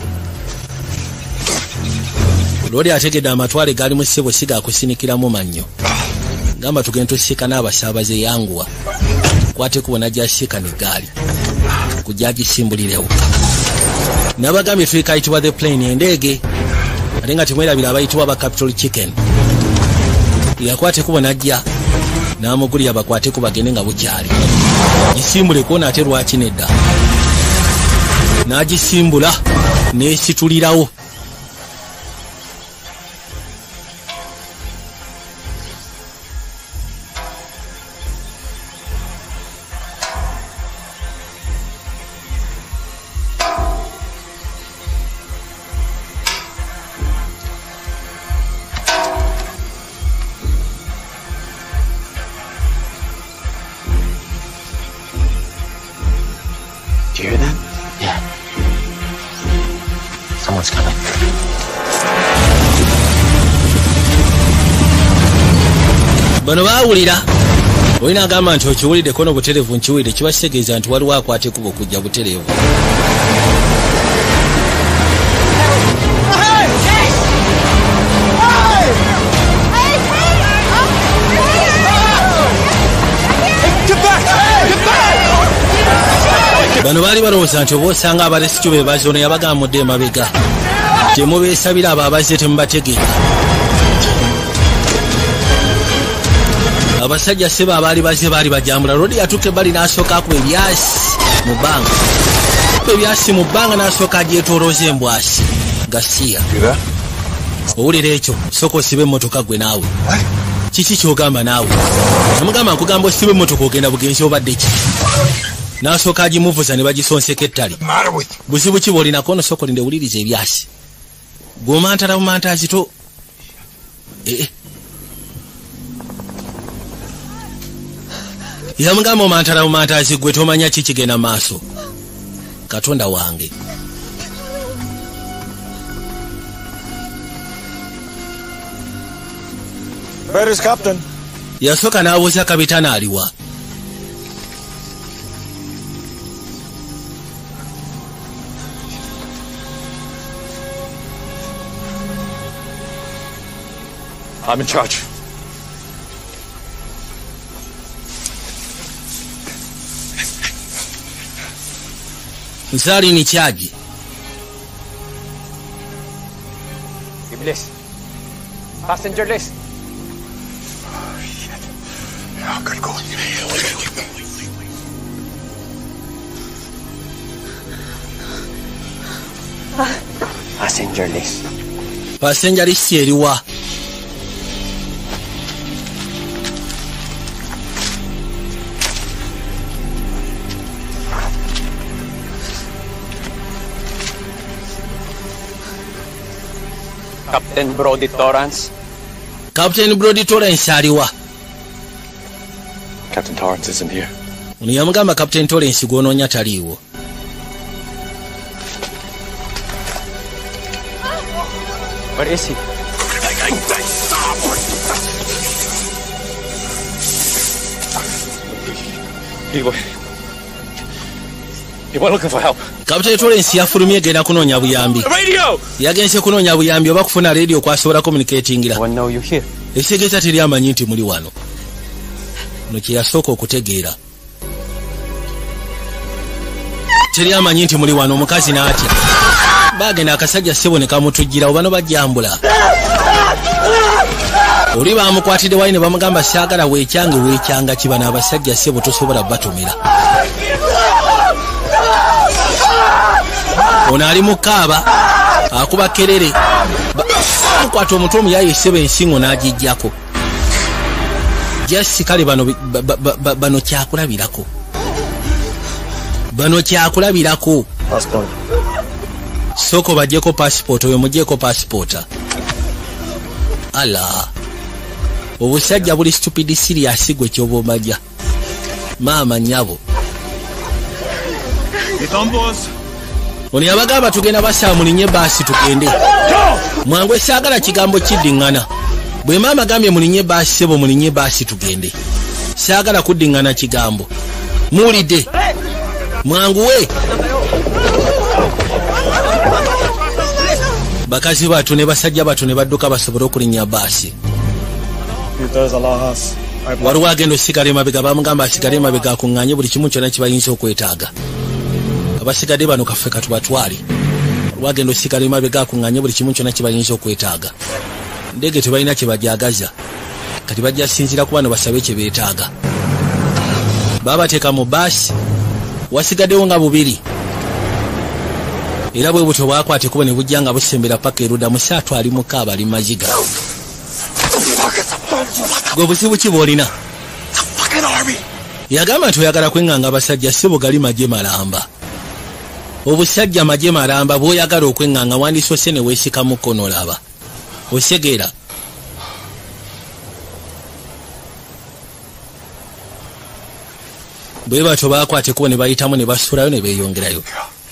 [SPEAKER 1] looli ategedde amatwale gaali mu ssebo si gaakusinikiramu mannyo gamba tugende tusiikana abasaabaze yanguwa kwate kubona gyasiikana eggaali kujja gisimbulirewo nabagambye tulika ayitibwa the plane endeege ate nga temwerabira abayitibwa ba Capital Chicken yakwate kuba najja n'amugulira bakwate ku bagende nga bukyali gisimbule kuona ate lwaki nedda n'agisimbula n'esitulirawo
[SPEAKER 4] Do you hear that? Yeah. Someone's coming.
[SPEAKER 1] Bano baawulira olina agamba nti okiwulidde kono buterevu nkiwulidde kibakitegeeza nti waliwo akwate kubo kujja buterevu. Bano baali balowooza nti oba osanga abalesityo be baze ono yabagamba mudde emabega temubeesabira abo abazze temubategeera. Abasajja seba abaali bazze baali bajambula lodi yatuuka ebbali n'asooka akuba ebyasi mu bbanga ebyasi mu bbanga n'asooka agyetoolooza embwasi gasiya. Owulira ekyo sooka osiba emmotoka gwe naawe kiki kyogamba naawe namugamba nkugamba osiba emmotoka ogenda bugenzi obadde ki n'asooka agimuvuza ne bagisonseka ettale buzibu ki bw'olinako ono sooka olinde wuliriza ebyasi gw'omantala bumantaazi to ee yamugamba omantala bumantaazi gwe tomanya ki kigenda mu maaso katonda wange.
[SPEAKER 7] Where is Captain?
[SPEAKER 1] Yasooka n'abuuza kapitaani aliwa.
[SPEAKER 6] I'm in charge.
[SPEAKER 1] Nsali ni chaji.
[SPEAKER 11] List. Passenger list.
[SPEAKER 10] Oh, shit. Yeah, good going.
[SPEAKER 4] Passenger list.
[SPEAKER 1] Passenger list eriwa.
[SPEAKER 11] Captain Brody Torrance.
[SPEAKER 1] Captain Brody Torrance aliwa.
[SPEAKER 6] Captain Torrance isn't here.
[SPEAKER 1] Ono yamugamba Captain Torrance gw'onoonya taliiwo.
[SPEAKER 11] Where is he?
[SPEAKER 6] He went. He went looking for help.
[SPEAKER 1] Captain Torrance yafulumye genda kunoonya buyambi.
[SPEAKER 6] Radio!
[SPEAKER 1] Yagenze kunoonya buyambi oba kufuna radio kwasobola communicatingira.
[SPEAKER 11] I know you here.
[SPEAKER 1] Ekitegeza teri amanyi nti muli wano. Ono kye yasooka okutegeera. Teri amanyi nti muli wano omukazi n'atya. bagenda akasajja ssebo ne kamutujjirawo bano bajjambula oli bamukwatidde wali ne bamugamba saagala weekyange weekyanga kibano abasajja ssebo tosobola batumira ono ali mu kaaba akuba kerere mukwata omutwe omuyayi ssebo ensingo n'agijjako jasi kale bano bano kyakulabirako bano kyakulabirako soko bajjeko passport oyo mujjeko passport ala obusajja buli stupid serious gwe kyoba omajja maama nyabo ono yabagamba tugenda basaamulinye baasi tugende mwangu esaagala kigambo kiddiŋŋana bwe maama gambye mulinye baasi sebo mulinye baasi tugende saagala kuddiŋŋana kigambo muwulidde mwanguwe bakazi batu ne basajja batu ne badduka basobole okulinnya baasi waliwo agenda osigala emabega bamugamba asigale emabega akuŋŋaanye buli kimu kyonna kibayinza okwetaaga abasigadde bano kaffe katubatwale waliwo agenda osigala emabega akuŋŋaanye buli kimu kyonna kibayinza okwetaaga ndege tebalina kye bajagaza kati bajja sinzira ku bano basabe kye beetaaga babateeka mu baasi wasigaddewo nga bubiri era bwe buto bwakwate kubo ne bujja nga busembera paka erudda musaatu ali mu kaaba ali maziga gwe buzibu ki bw'olina yagamba nti oyagala kweŋŋanga abasajja si bugali maje malamba obusajja maje malamba bw'oyagala okweŋŋanga wandisose ne weesika mukono olaba osegeera bwe bato bakwate kubo ne bayitamu ne basulayo ne beeyongerayo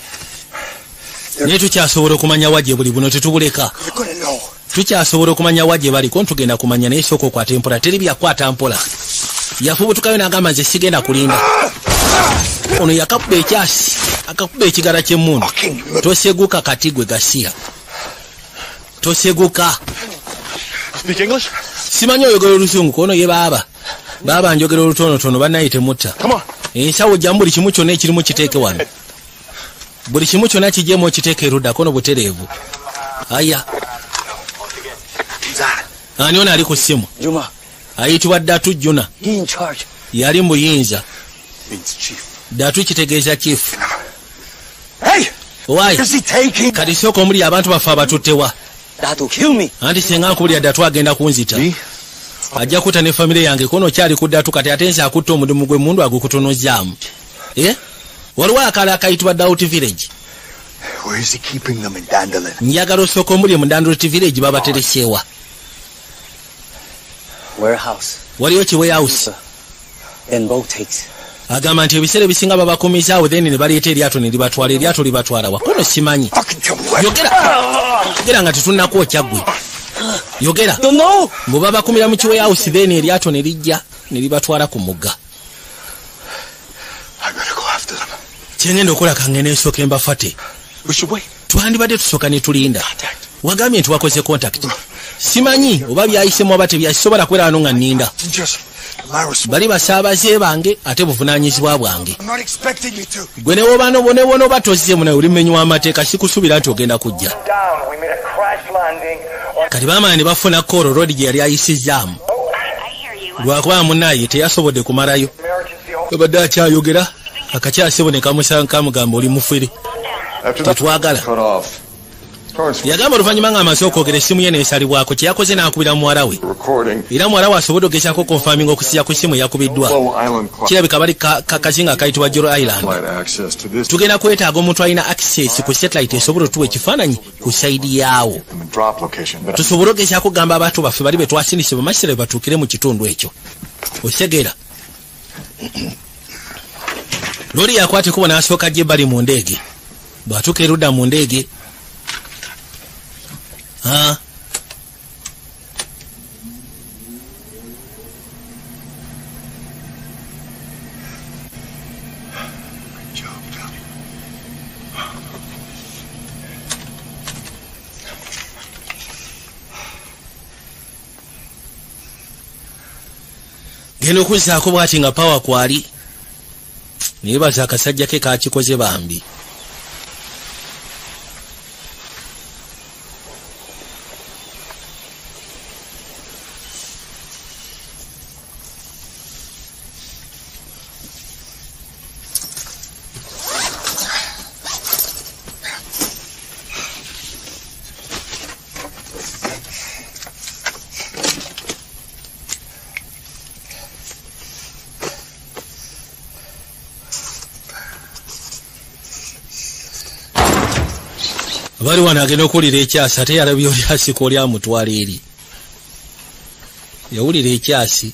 [SPEAKER 1] naye tukyasobola okumanya wajje buli buno tetubuleka tukyasobola okumanya wajje baliko ntugenda kumanya naye sooka okwata empola teri byakwata mpola yafubutukayo n'agamba nze sigenda kulinda ono yakakuba ekyasi akakuba ekigala ky'emmundu toseguka kati gwe gasiya toseguka simanyi oyogera olusungu kono ye baaba baaba njogera olutonotono bannaye temutta ensawo jjamu buli kimu kyonna ekirimu kiteeke wano buli kimu kyonna kijjemu okiteeka erudda kono butereevu aya ani ono ali ku ssimu ayitibwa Datu Juna yali mu buyinza Datu kitegeeza chief why kati sooka omuli abantu baffe abatuttewa anti senga nkubulira Datu agenda kunzita ajja kuta ne famire yange kono kyali ku Datu kati ate nze akutta omulimu gwe mundu agukutonozaamu eh waliwo akala akayitibwa Doubt Village njagala osooka omuli mu Doubt Village babatereseewa waliyo ki warehouse agamba nti ebiseera ebisinga babakuumizaawo then ne baleeta eryato ne libatwala eryato libatwala wakono simanyi yogera yogera nga tetunnakwokya ggwe yogera bwe babakumira mu kiwarehouse then eryato ne lijja ne libatwala ku mugga kyengenda okukola kange n'esooka embafate twandibadde tusooka ne tulinda wagambye nti wakoze contact simanyi oba byayisemu oba tebyasobola kubeera wano nga nninda bali basaabaze bange ate buvunaanyizibwa bwange gwe newobana oba tozzeemu naye oli mmenyi w'amateeka sikusuubira nti ogenda kujja kati baamanya ne bafuna Koro Road gye yali ayisizzaamu lwakuba munnaye teyasobodde kumalayo obadde akyayogera akakyasebo ne kamusanga oli mufere tetwagala yagamba oluvannyuma nga amaze okwogera essimu ye neesalibwako kyeyakoze n'akubira muwala we era muwala we asobodde ogezaako konfaminga okusiya ku ssimu eyakubiddwa kirabika bali kakazinga akayitibwa Joro Island tugenda kwetaaga omuntu alina access ku satellite esobola otuwa ekifaananyi ku sayidi yaawo tusobole ogezaako kugamba abantu baffe bali be twasindise bamasira be batuukire mu kitundu ekyo osegeera lori yakwate kuba n'asooka gye bali mu ndeege bw'atuuka erudda mu ndeege ha genda okuzzaako bw'ati nga pawa kwali naye baza akasajja ke kakikoze bambi bali wano agenda okuwulira ekyasi ate yalabye oli asika oli amutwala eri yawulira ekyasi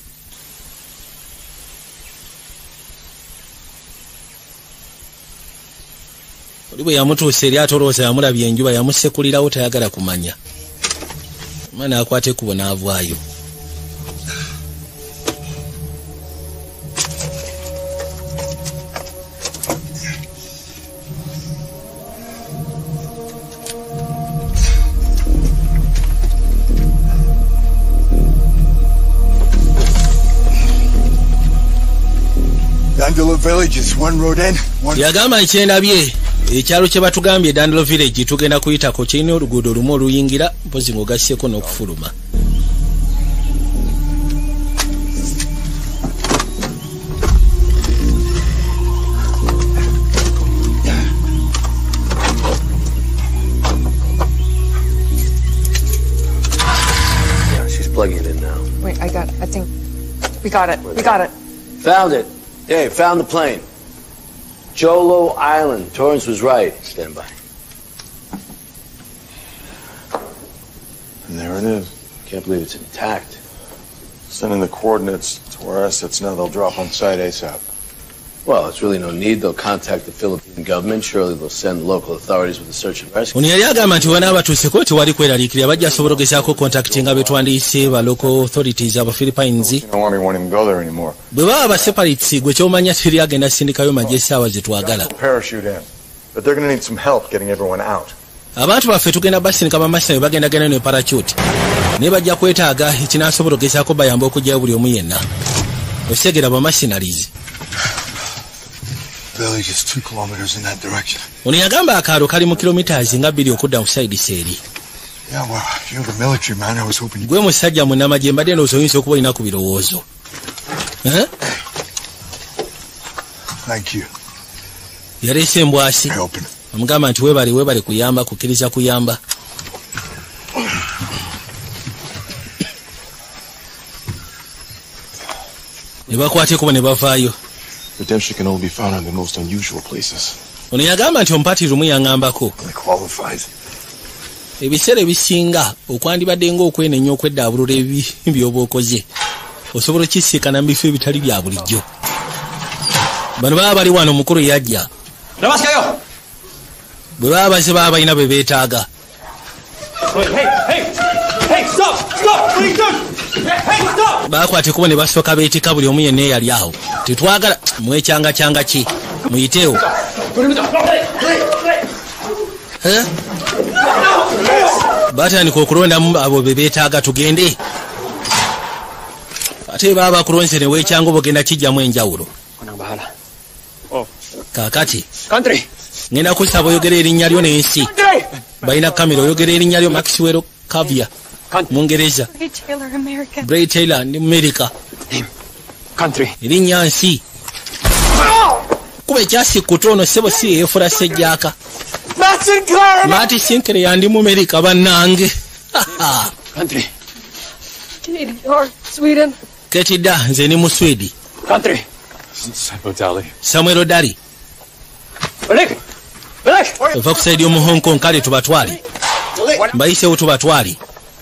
[SPEAKER 1] oli bwe yamutuusa eri atolooza yamulabye enjuba yamusekulirawo tayagala kumanya mana akwate kubo n'avaayo.
[SPEAKER 10] Dandolo Village is one road in, one...
[SPEAKER 1] yagamba ekyendabye ekyalo kye batugambye Dandolo Village tugenda kuyitako kirina oluguudo olumu oluyingira mpozi ng'ogasseko n'okufuluma.
[SPEAKER 4] Yeah, she's plugging it in now.
[SPEAKER 8] Wait, I got it. I think we got it. We got it.
[SPEAKER 4] Found it. Hey, found the plane. Jolo Island. Torrance was right. Stand by.
[SPEAKER 9] And there it is.
[SPEAKER 4] Can't believe it's intact.
[SPEAKER 9] Sending the coordinates to our assets now. They'll drop on site ASAP.
[SPEAKER 4] Well, it's really no need. They'll contact the Philippine government. Surely they'll send local authorities with a search and rescue.
[SPEAKER 1] Ono yali agamba nti wanaaba tuuseko tewali kweraliikirira bajja sobola ogezaako contactinga betwandiise ba local authorities aba Philippines. Bwe baba ba separates gwe kyomanya teri agenda sindikayo magye essaawa ze twagala. Abantu baffe tugenda basindika bamasinayo bagenda genda ne parachute naye bajja kwetaaga ekinaasobola ogezaako bayamba okugyayo buli omu yenna osegera bamasinaries.
[SPEAKER 10] Village is two kilometers in that direction.
[SPEAKER 1] Ono yagamba akaalo kali mu kilometers nga bbiri okudda mu side seeri.
[SPEAKER 10] Yeah, well, you're the military man. I was hoping you...
[SPEAKER 1] Gwe musajja munnamagye mbadde ndowooza oyinza okuba olina ku birowoozo. Eh?
[SPEAKER 10] Thank you.
[SPEAKER 1] Yaleese embwasi. Amugamba nti weebale weebale kuyamba kukkiriza kuyamba. Ne bakwate kubo ne bavaayo.
[SPEAKER 9] Redemption can only be found in the most unusual places.
[SPEAKER 1] Ono yagamba nti omupaati lumu yaŋŋambako ebiseera ebisinga okwandibadde ng'okwenenya okweddabulula ebi by'oba okoze osobola okisiikana mu bifo ebitali bya bulijjo. Bano baba bali wano omukulu yajja bwe baba baze baba balina bwe beetaaga. Bakwate kubo ne basooka beetika buli omu yenna eyali awo. Tetwagala mwekyanga kyanga ki muyiteewo. Batandika okulondamu abo be beetaaga tugende. Ate baba bakulonze ne weekyanga obugenda kijjamu enjawulo. Kaakati ngenda kusaba oyogera erinnya lyo n'ensi. Balina kamera oyogera erinnya lyo Maxwell Kavia Mungereza.
[SPEAKER 2] Bray Taylor, America.
[SPEAKER 1] Bray Taylor, America.
[SPEAKER 11] Country.
[SPEAKER 1] Erinnya nsi. Kuba ekyasi kutono sebo si efura sejjaka. Mati Sinclair yandi mu America bannange.
[SPEAKER 11] Country.
[SPEAKER 2] Canadian or Sweden.
[SPEAKER 1] Ketida nze ni mu Sweden.
[SPEAKER 11] Country.
[SPEAKER 6] Samuel Dali.
[SPEAKER 1] Samuel Dali.
[SPEAKER 11] Rick. Rick.
[SPEAKER 1] Eva kusaidia mu Hong Kong kale tubatwali. Mbayise utubatwali.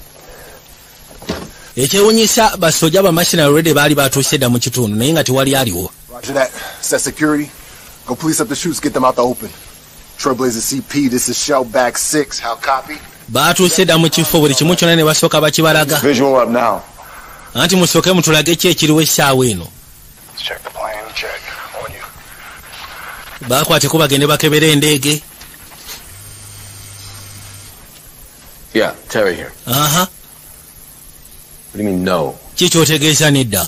[SPEAKER 1] Ekyewunyisa basoja ba machine already bali batuuse dda mu kitundu naye nga tewali aliwo.
[SPEAKER 12] Roger that. Set security. Go police up the shoots, get them out the open. Trailblazer C P, this is Shellback six. How copy?
[SPEAKER 1] Batuuse dda mu kifo buli kimu kyonna ne basooka bakibalaga.
[SPEAKER 12] Visual up now.
[SPEAKER 1] Anti musooke mutulage ki ekiriwo essaawa eno.
[SPEAKER 5] Check the plan, check. On you.
[SPEAKER 1] Bakwate bagende bakebere endege.
[SPEAKER 4] Yeah, Terry here.
[SPEAKER 1] Uh-huh.
[SPEAKER 4] What do you mean, no?
[SPEAKER 1] Kiki otegeeza nedda?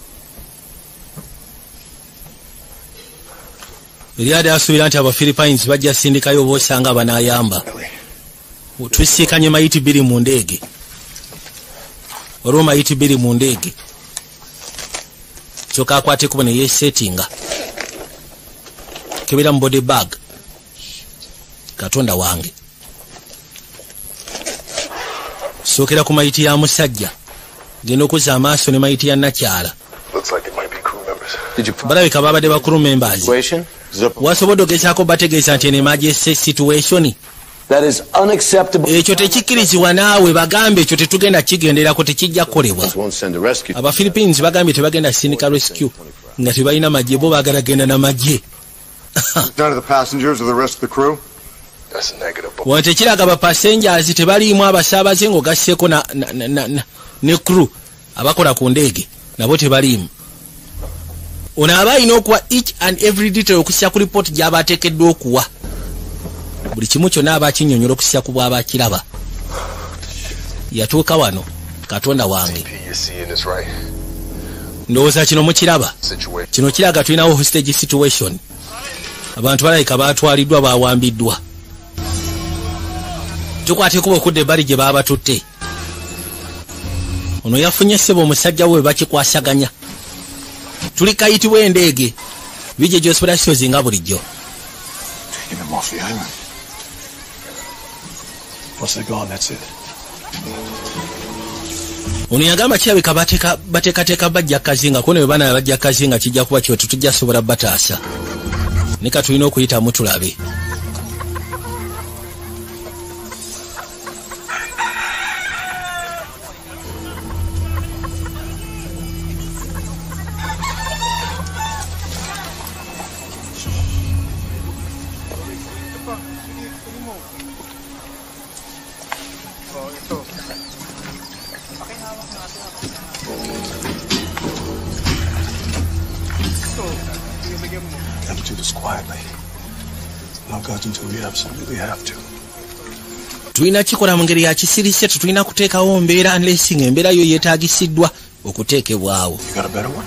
[SPEAKER 1] Eriade asuubira nti aba Philippines bajja sindikayo boosanga banaayamba. Tusiikanye mayiti bbiri mu ndege. Olwo mayiti bbiri mu ndege. Kyokka akwate kubo ne yeesettinga. Kebera mu body bag. Katonda wange. Sookera ku mayiti ya musajja. Genda okuzza amaaso ne mayiti ya nakyala. Balabika babadde bakulu members. Wasobodde ogezaako bategeeza nti eno emergency situation
[SPEAKER 4] That is unacceptable.
[SPEAKER 1] Ekyo tekikkirizibwa naawe bagambe ekyo tetugenda kigenderako tekijja kukolebwa. Aba Philippines bagambye tebagenda sindika rescue nga tebalina magye bo baagala genda na magye.
[SPEAKER 9] None of the passengers or the rest of the crew?
[SPEAKER 3] That's a negative.
[SPEAKER 1] Wante kiraga ba passengers tebaliimu abasaabaze ng'ogasseeko na, na, na, na, na, ne crew abakola ku ndege nabo tebaliimu. Ono aba alina okuwa each and every detail okusya ku report gy'aba ateekeddwa okuwa. Buli kimu kyonna aba akinyonnyola okusya ku bw'aba akiraba. Yatuuka wano Katonda wange. Ndowooza kino mukiraba. Kino kiraga tulinawo hostage situation. Abantu balayika baatwaliddwa baawambiddwa. Tukwate kuba okudde ebbali gye baaba tutte. Ono yafunye ssebo omusajja we bakikwasaganya. Tuli kayitibwa endege. Bijje gy'osperations nga bulijjo.
[SPEAKER 9] Taking them off the island.
[SPEAKER 6] Once they're gone, that's it.
[SPEAKER 1] Ono yagamba kirabika bateekateeka bajja kazinga kuno bwe bana bajja kazinga kijja kuba kyo tutujja sobola bataasa. Nika tulina okuyitamu tulabe.
[SPEAKER 6] Gotta do this quietly. No guns until we absolutely have to.
[SPEAKER 1] Tulina kikola mu ngeri ya kisirise tulina kuteekawo mbeera unless ng'embeera yo yeetaagisiddwa okuteekebwawo.
[SPEAKER 6] You got a better one?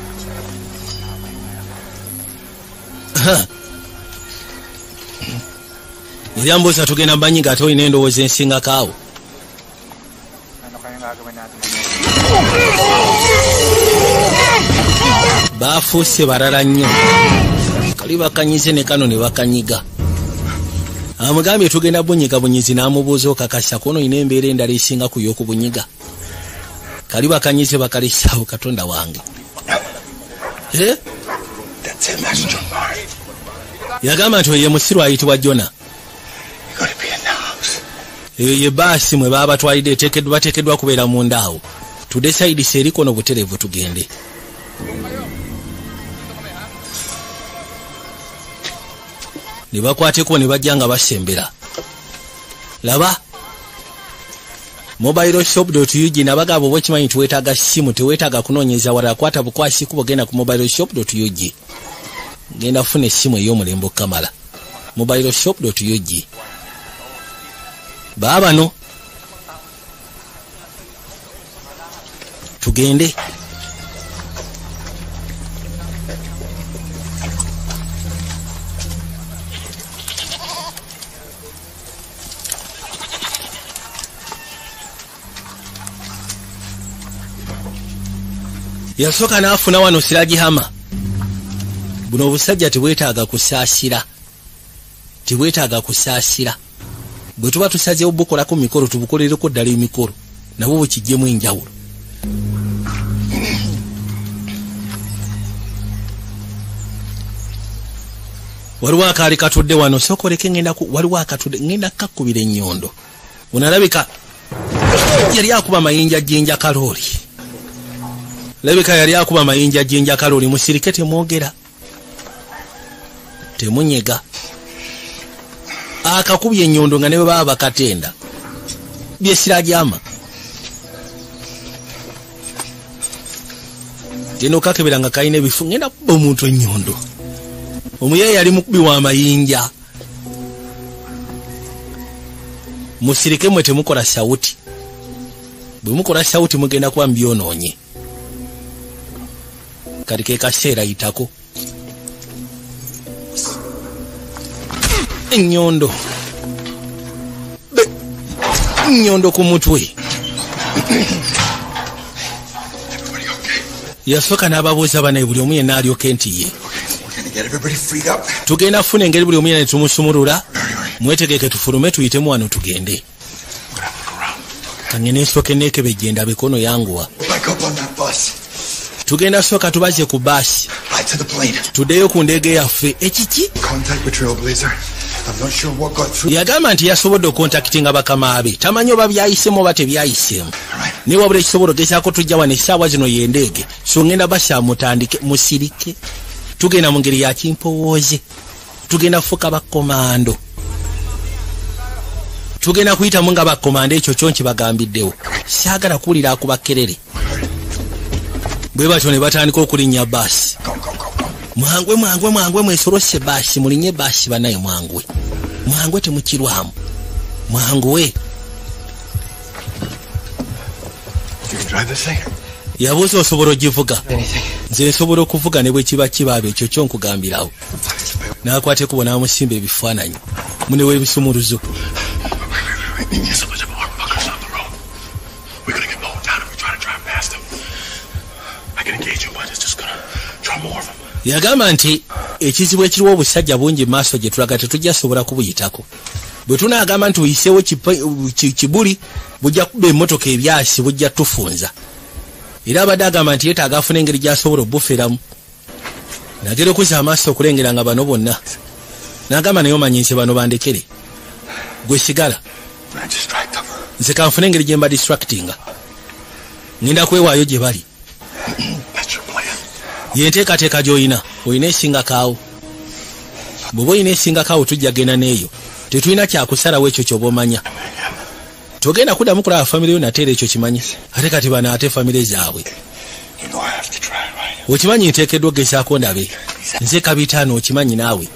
[SPEAKER 1] Ebyambooza tugenda banyiga ate olina endowooza ensingakaawo. Baafuuse balala nnyo. Kali bakanyize ne kano ne bakanyiga. Amugambye tugenda bunyiga bunyizi n'amubuuza okakasa kono ina embeera endala esinga ku y'okubunyiga. Kali bakanyize bakalissaawo Katonda wange. Eh?
[SPEAKER 10] That's it, Master Mark.
[SPEAKER 1] Yagamba nti ye musiru ayitibwa Jona. Eyo ye baasi mwe baba batwalidde eteekeddwa bateekeddwa kubeera mu ndaawo. Tudesayidi seriko no buterevu tugende. Ne bakwateko ne bajja nga basembera. Laba mobile shop dot u g nabagabo bokimanyi tuwetaaga simu teweetaaga kunoonyeza wala kwata bukwasi kubo genda ku mobile shop dot u g. Genda fune simu ey'omulembo Kamala. mobile shop dot u g. Baba no tugende. Yasooka n'afuna wano Siragihama. Buno obusajja tebwetaaga kusaasira. Tebwetaaga kusaasira. Bwe tuba tusazeewo bukolako mikolo tubukolereko ddala emikolo. Nabo bukijjemu enjawulo. Waliwo akaali katudde wano sookoleke ngenda ku waliwo akatudde ngenda kakkubira ennyondo. Unalabika yali akuba mayinja jinja kalooli. Labika yali akuba mayinja jinja kalooli musirike temwogera. Temunyega. Akakubye ennyondo nga ne bwe baba bakatenda. Bye Siragihama. Tino kakebera nga kayina ebifu ngenda kuba omuntu ennyondo. Omuye yali mukubi wa mayinja. Musirike mwe temukola sauti. Bwe mukola sauti mugenda kuba mbyonoonye. Kali ke kaseera yitako. Ennyondo. Ennyondo ku mutwe. Yasooka n'ababuuza bana buli omu yenna alyoke nti ye. Tugenda funa engeri buli omu yenna ne tumusumulula. Mwetegeke tufulume tuyitemu wano tugende. Kangene nsooke neekebejje ndabikono yanguwa. Tugenda sooka tubaze ku baasi. Tuddeyo ku ndege yaffe ekiki?
[SPEAKER 10] Contact with Trailblazer. I'm not sure what got through.
[SPEAKER 1] yagamba nti yasobodde okontakitinga bakama be tamanyi oba byayisemu oba tebyayiseemu naye wabula ekisobola ogezaako tujja wano essaawa zino y'endeege so ngenda basa mutandike musirike tugenda mu ngeri ya kimpowooze tugenda kufuka bakomando tugenda kuyitamu nga bakomando ekyo kyo nkibagambiddewo saagala kuwulira akubakerere bwe batyo ne batandika okulinnya baasi mwangwe mwangwe mwangwe mwesolose baasi mulinye baasi banaye mwangwe mwangwe temukirwamu mwangwe yabuuza osobola ogivuga nze nsobola okuvuga ne bwe kiba kibaaba ekyo kyo nkugambirawo n'akwate kubona amusimba ebifaananyi munewo ebisumuluzo yagamba nti ekizibu ekiriwo obusajja bungi maaso gye tulaga tetujja sobola kubuyitako bwe tunaagamba nti buyiseewo kibuli bujja kuba emmotoka ebyasi bujja tufunza era abadde agamba nti yeetaaga afuna engeri gy'asobola obuferamu nagera okuza amaaso okulengera nga bano bonna n'agamba naye omanyiise bano bandekere gwe sigala nze kanfuna engeri gye mba distractinga ngenda kwewaayo gye bali yenteekateeka gy'oyina oyina esingakaawo bw'oba oyina esingakaawo tujja genda n'eyo tetulina kyakusalawo ekyo ky'oba omanya togenda kuddamu kulaba famire yo nateera ekyo kimanyi ate kati bano ate famire zaabwe okimanyi nteekeddwa ogezaako ndabe nze kapitaano okimanyi naawe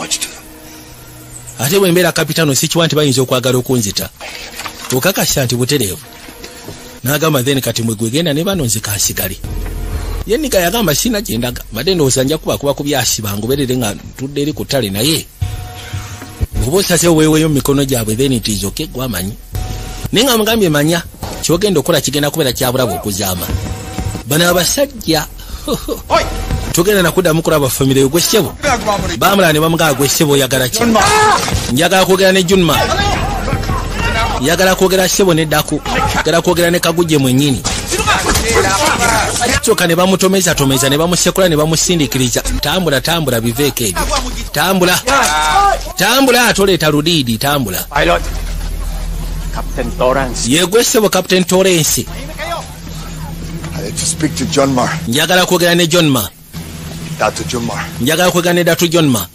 [SPEAKER 1] ate bwe mbeera kapitaano sikiwa nti bayinza okwagala okunzita okakasa nti butereevu n'agamba then kati mwe gwegenda ne bano nze kansigale yenniga yagamba sina gyendaga madde ndowooza nja kuba kuba ku byasi bangoberere nga tudde eri ku ttale naye oba osazeewo weeweeyo mu mikono gyabwe then it is okay gwamanyi naye nga mugambye manya kyogenda okukola kigenda kubeera kyabulabu okuzaama bano abasajja togenda nakuddamu kulaba famire yo gwessebo bamulaba ne bamugaa gwessebo oyagala ki njagala kwogera ne junma njagala kwogera ssebo neddaku njagala kwogera ne kagujje mwennyini kyokka ne bamutomeza tomeza ne bamusekula ne bamusindikiriza tambula tambula biveeko ebyo tambula tambula atoleeta ludiidi tambula
[SPEAKER 11] Captain Torrance.
[SPEAKER 1] yegwessebo Captain Torrance.
[SPEAKER 12] I need to speak to John Marr.
[SPEAKER 1] njagala kwogera ne John Marr.
[SPEAKER 12] Doctor John Marr.
[SPEAKER 1] njagala kwogera ne Doctor John Marr.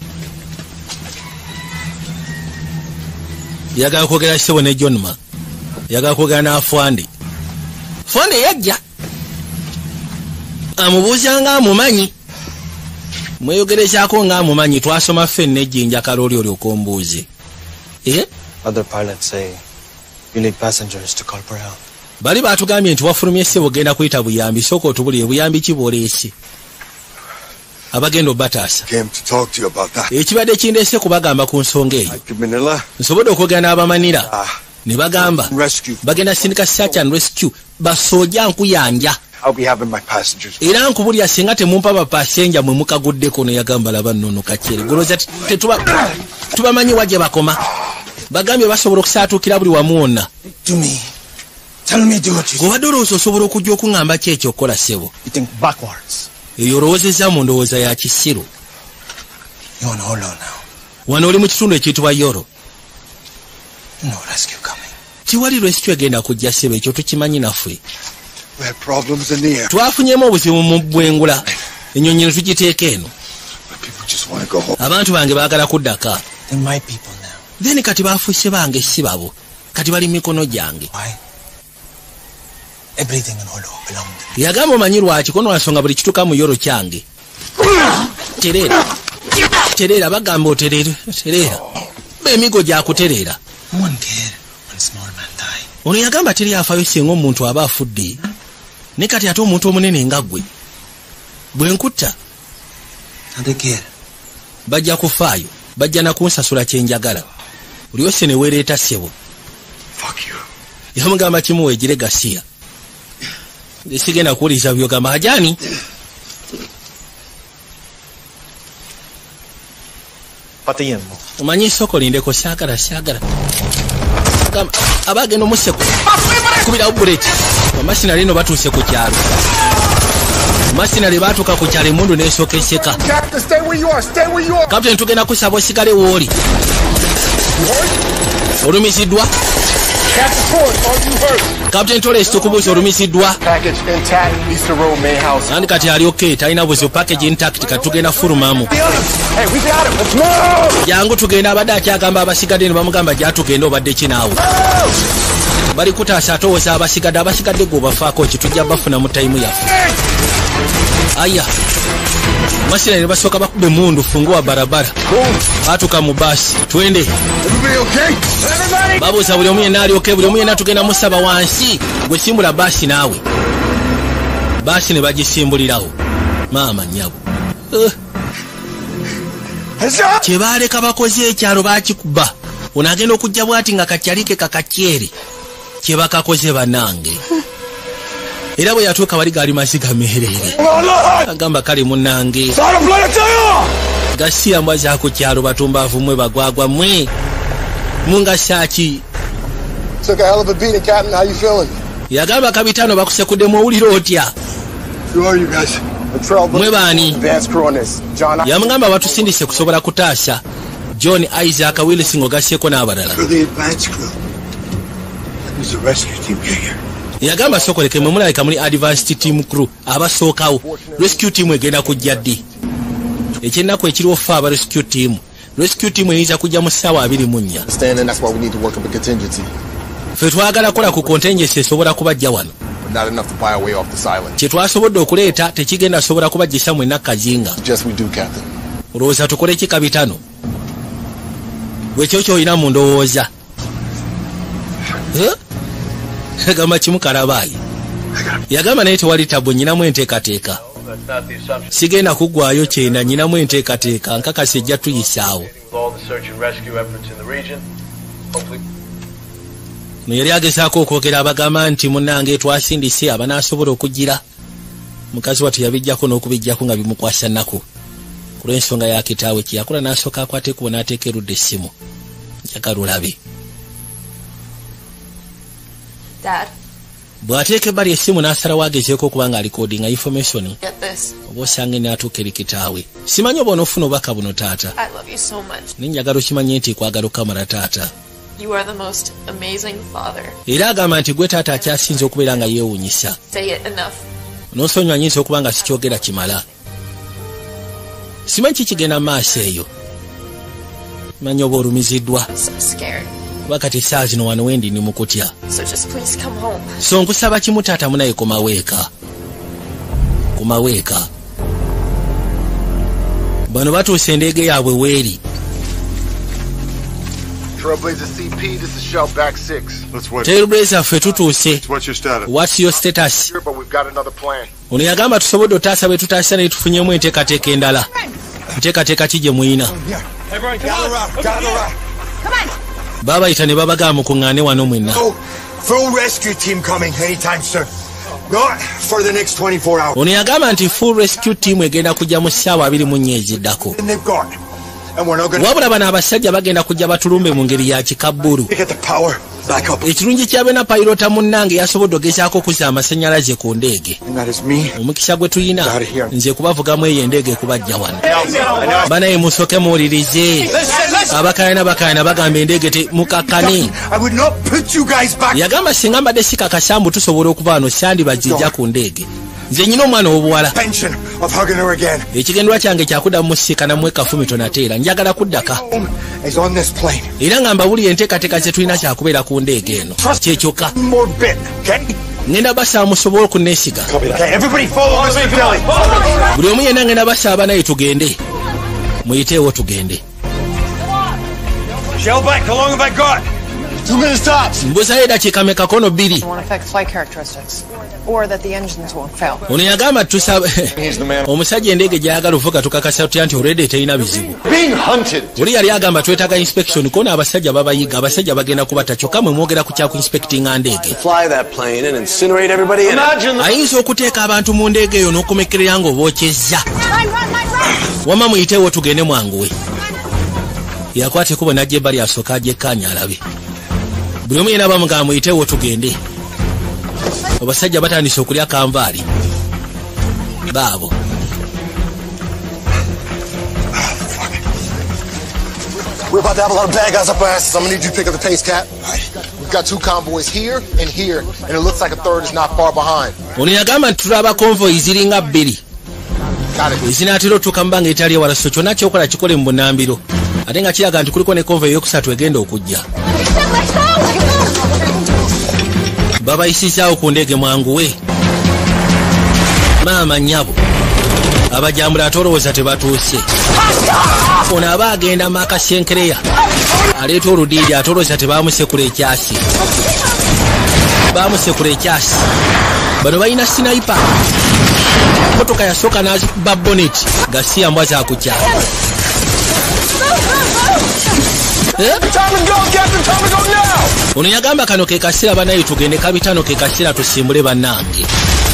[SPEAKER 1] yagala kwogera ssebo ne John Marr. yagala kwogera ne Afwande. Afwande yajja amubuuza nga amumanyi mweyogerezaako nga amumanyi twasoma ffenna ejjinja kalooli olyoka ombuuze. eh
[SPEAKER 13] Other pilots say you need passengers to call for help.
[SPEAKER 1] bali baatugambye nti wafulumye ssebo genda kuyita buyambi sooka otubulire buyambi ki bw'oleese abagenda obbataasa ekibadde kindeese kubagamba ku nsonga eyo nsobodde okwogera n'abamanira ne bagamba bagenda sindika search and rescue basooja nkuyanja era nkubulya singa temumpa bapasenja mwe mukaguddeko neyagamba laba nnono kakyere goloza tubamanyi wajje bakoma bagambye basobola okusaatuukira buli wamu wonna gobadde olowooza osobola okujja okuŋŋamba ki ekyo okukola ssebo eyo olowoozezza mu ndowooza ya kisiru wano oli mu kitundu ekiyitibwa yoro tiwali rescue egenda kujja ssebo ekyo tukimanyi naffe twafunyemu obuzibu mu bwengula ennyonyi ne tugiteeka eno abantu bange baagala kuddaka then kati baafuuse bange si babo kati bali mikono gyange yagamba omanyi lwaki kono nsonga buli kituuka mu yoro kyange tereera tereera bagamba otereera tereera bemigo gyakutereera ono yagamba teri afaayo singa omuntu aba afudde ne kati ate omuntu omunene nga ggwe bwe nkutta bajja kufaayo bajja nakunsasula kyenjagala buli ose ne weereeta ssebo yamugamba kimu weegire gasiya sigenda kuwuliriza byogamba ajani omanyi isoko lindeko saagala saagala abagenda omuseko kubirawo buleti amasina lino batuuse ku kyalo masinali baatuuka ku kyalo emundu n'esokeseka. Kapteni tugenda kusaba osigale wooli. Olumiziddwa? Kapteni Torres tukubuuza olumiziddwa? Nandi kati ali okay, talina buzibu, package intact, kati tugenda fulumamu. Jangu tugenda, abadde akyagamba abasigadde ne bamugamba gyatugenda obadde kinaawe. Bali kutaasa atowooza abasigadde, abasigadde gwe obafaako ki, tujja bafuna mu tayimu yaffe. Aya masina ne basooka bakube mundu fungua barabara baatuka mu basi twende babuuza buli omu yenna ali okay, buli omu yenna tugenda musaba wansi gwe simbula basi naawe. Basi ne bagisimbulirawo maama nnyabo uh. kye baaleka bakoze ekyalo bakikuba onaagenda okujja bwati nga kakyalike kakakyere kye bakakoze bannange. Era bwe yatuuka wali gaali masiga meerere agamba kale munnange gasiya mbwa zaako kyalo batumbaavu mmwe bagwagwa mmwe mungasaaki. Yagamba kabitaano bakusekuddemu owulira otya? Mwe baani? Yamugamba batusindise kusobola kutaasa John Isaac Wilson ogasyeko n'abalala. Yagamba sokoleke mwe mulabika muli advanced team crew abasookawo. Rescue team egenda kujja ddi? Ekyennaku ekiriwo ffe aba rescue team. Rescue team eyinza kujja mu ssaawa abiri mu nnya. Ffe twagala kukola ku contingency esobola kubajja wano. Kye twasobodde okuleeta tekigenda sobola kubajjisa mwenna kazinga. Olowooza tukole ki kabitano? Bwekyo ky'olina mu ndowooza. Yagamba kimu kalabaayi. Yagamba naye tewali tabo, nyinamu enteekateeka. Sigenda kuggwayo kyenda, nyinamu enteekateeka, nkakasa ejja tuyisaawo. Yali agezaako okwogera abagamba nti munnange twasindise abanaasobola okugira. Mukazi wattu yabijjako n'okubijjako nga bimukwasa nnaku. Ku lw'ensonga ya kitaawe kyeyakola n'asooka akwate kubo n'ateeka erudda essimu. Njagala olabe.
[SPEAKER 2] Dad.
[SPEAKER 1] Bw'ateeka ebbali essimu n'asalawo agezeeko okuba nga alikodinga information. Oba osanga n'atuuka eri kitaawe. Simanyi oba onoofuna obubaka buno taata.
[SPEAKER 2] I love you so much.
[SPEAKER 1] Ninjagala okimanye nti kwagala okamala taata.
[SPEAKER 2] You are the most amazing father.
[SPEAKER 1] Era agamba nti gwe taata akyasinze okubeera nga yeewuunyisa.
[SPEAKER 2] Say it enough.
[SPEAKER 1] N'osonyiwa nyinza okuba nga sikyogera kimala. Simanyi kikigenda mu maaso eyo. Manyi oba olumiziddwa.
[SPEAKER 2] So scared.
[SPEAKER 1] Kuba kati saa zino wano wendi ni mukutya.
[SPEAKER 2] So just please come home.
[SPEAKER 1] So nkusaba kimu taata munaye kumaweeka. Kumaweeka. Bano batuuse endeege yaabwe weeri.
[SPEAKER 12] Trailblazer C P, this is Shellback six.
[SPEAKER 6] Let's wait.
[SPEAKER 1] Trailblazer ffe tutuuse.
[SPEAKER 6] What's your status?
[SPEAKER 1] What's your status?
[SPEAKER 12] Sure, but we've got another plan.
[SPEAKER 1] Ono yagamba tusobodde otaasa bwe tutaasa naye tufunyemu enteekateeka endala. Nteekateeka ki gye muyina? Baabayita ne babagamba mukuŋŋaane wano mwenna.
[SPEAKER 10] Full rescue team coming anytime soon. Not for the next twenty-four hours.
[SPEAKER 1] Ono yagamba nti full rescue team egenda kujja mu ssaawa abiri mu nnya eziddako. Wabula bano abasajja bagenda kujja batulumbe mu ngeri ya kikabbulu. Ekirungi kyabe na payirota munnange yasobodde ogezaako okuzza amasannyalaze ku ndeege. Omukisa gwe tulina nze kubavugamu eyo endeege ekubajja wano. Banaye musooke muwulirize. Abakayana bakayana bagamba endeege temukakkane. Yagamba singa mbadde sikakasambu tusobola okuva wano sandibajjijja ku ndeege. Nze nyina omwana w'obuwala. Ekigendwa kyange kyakuddamu musiikana mu ekafumi tonateera. Njagala kuddaka. Era nga mbawulira enteekateeka ze tulina kyakubeera ku ndeege eno. Kyekyokka. Ngenda basaba musobole okunneesiga. Buli omu yenna ngenda basaba naye tugende. Muyiteewo tugende.
[SPEAKER 7] Shellback, how long have I got?
[SPEAKER 12] Two minutes tops.
[SPEAKER 1] Mbuzayo eddakiika meka kono bbiri.
[SPEAKER 8] Won't affect flight characteristics, or that the engines won't fail.
[SPEAKER 1] Ono yagamba tusaba omusajja endeege gy'ayagala ovuga tukakasa tutya nti olwedde terina bizibu. Oli yali agamba twetaaga inspection kono abasajja babayiga abasajja bagenda kubata kyokka mwe mwogera ku kya ku inspectinga ndeege. Ayinza okuteeka abantu mu ndeege eyo n'okumekerera nga obookyezza. Wamma muyiteewo tugende mwanguwe. Yakwate kubo najja ebbali asooka agyekkaanya alabe. Buli omu yenna bamugamba muyiteewo tugende. Abasajja batandise okulya kanvaali. baabo.
[SPEAKER 12] We're about to have a lot of bad guys up our asses. I'm gonna need you to pick up the pace, Cap. We've got two convoys here and here, and it looks like a third is not far behind.
[SPEAKER 1] Ono yagamba nti tulaba convoy ziringa bbiri. Ezinaatera otuuka mu bbanga etali ewala, so kyonna kyokola kikole mu bunnambiro. Ate nga kiraga nti kuliko ne convoy eyokusatu egenda okujja. Babayisizaawo ku ndege mwanguwe. Maama nnyabo abajambula atolowooza tebatuuse. Ono aba agenda Maka Senkereya aleeta oludiidi atolowooza tebaamusekula ekyasi. Baamusekula ekyasi. Bano balina sniper. Motoka yasooka n'aziba bonnet nga si yambwa za kukyala. Ono yagamba kano ke kaseera banaye tugende kabitano ke kaseera tusimbule bannange.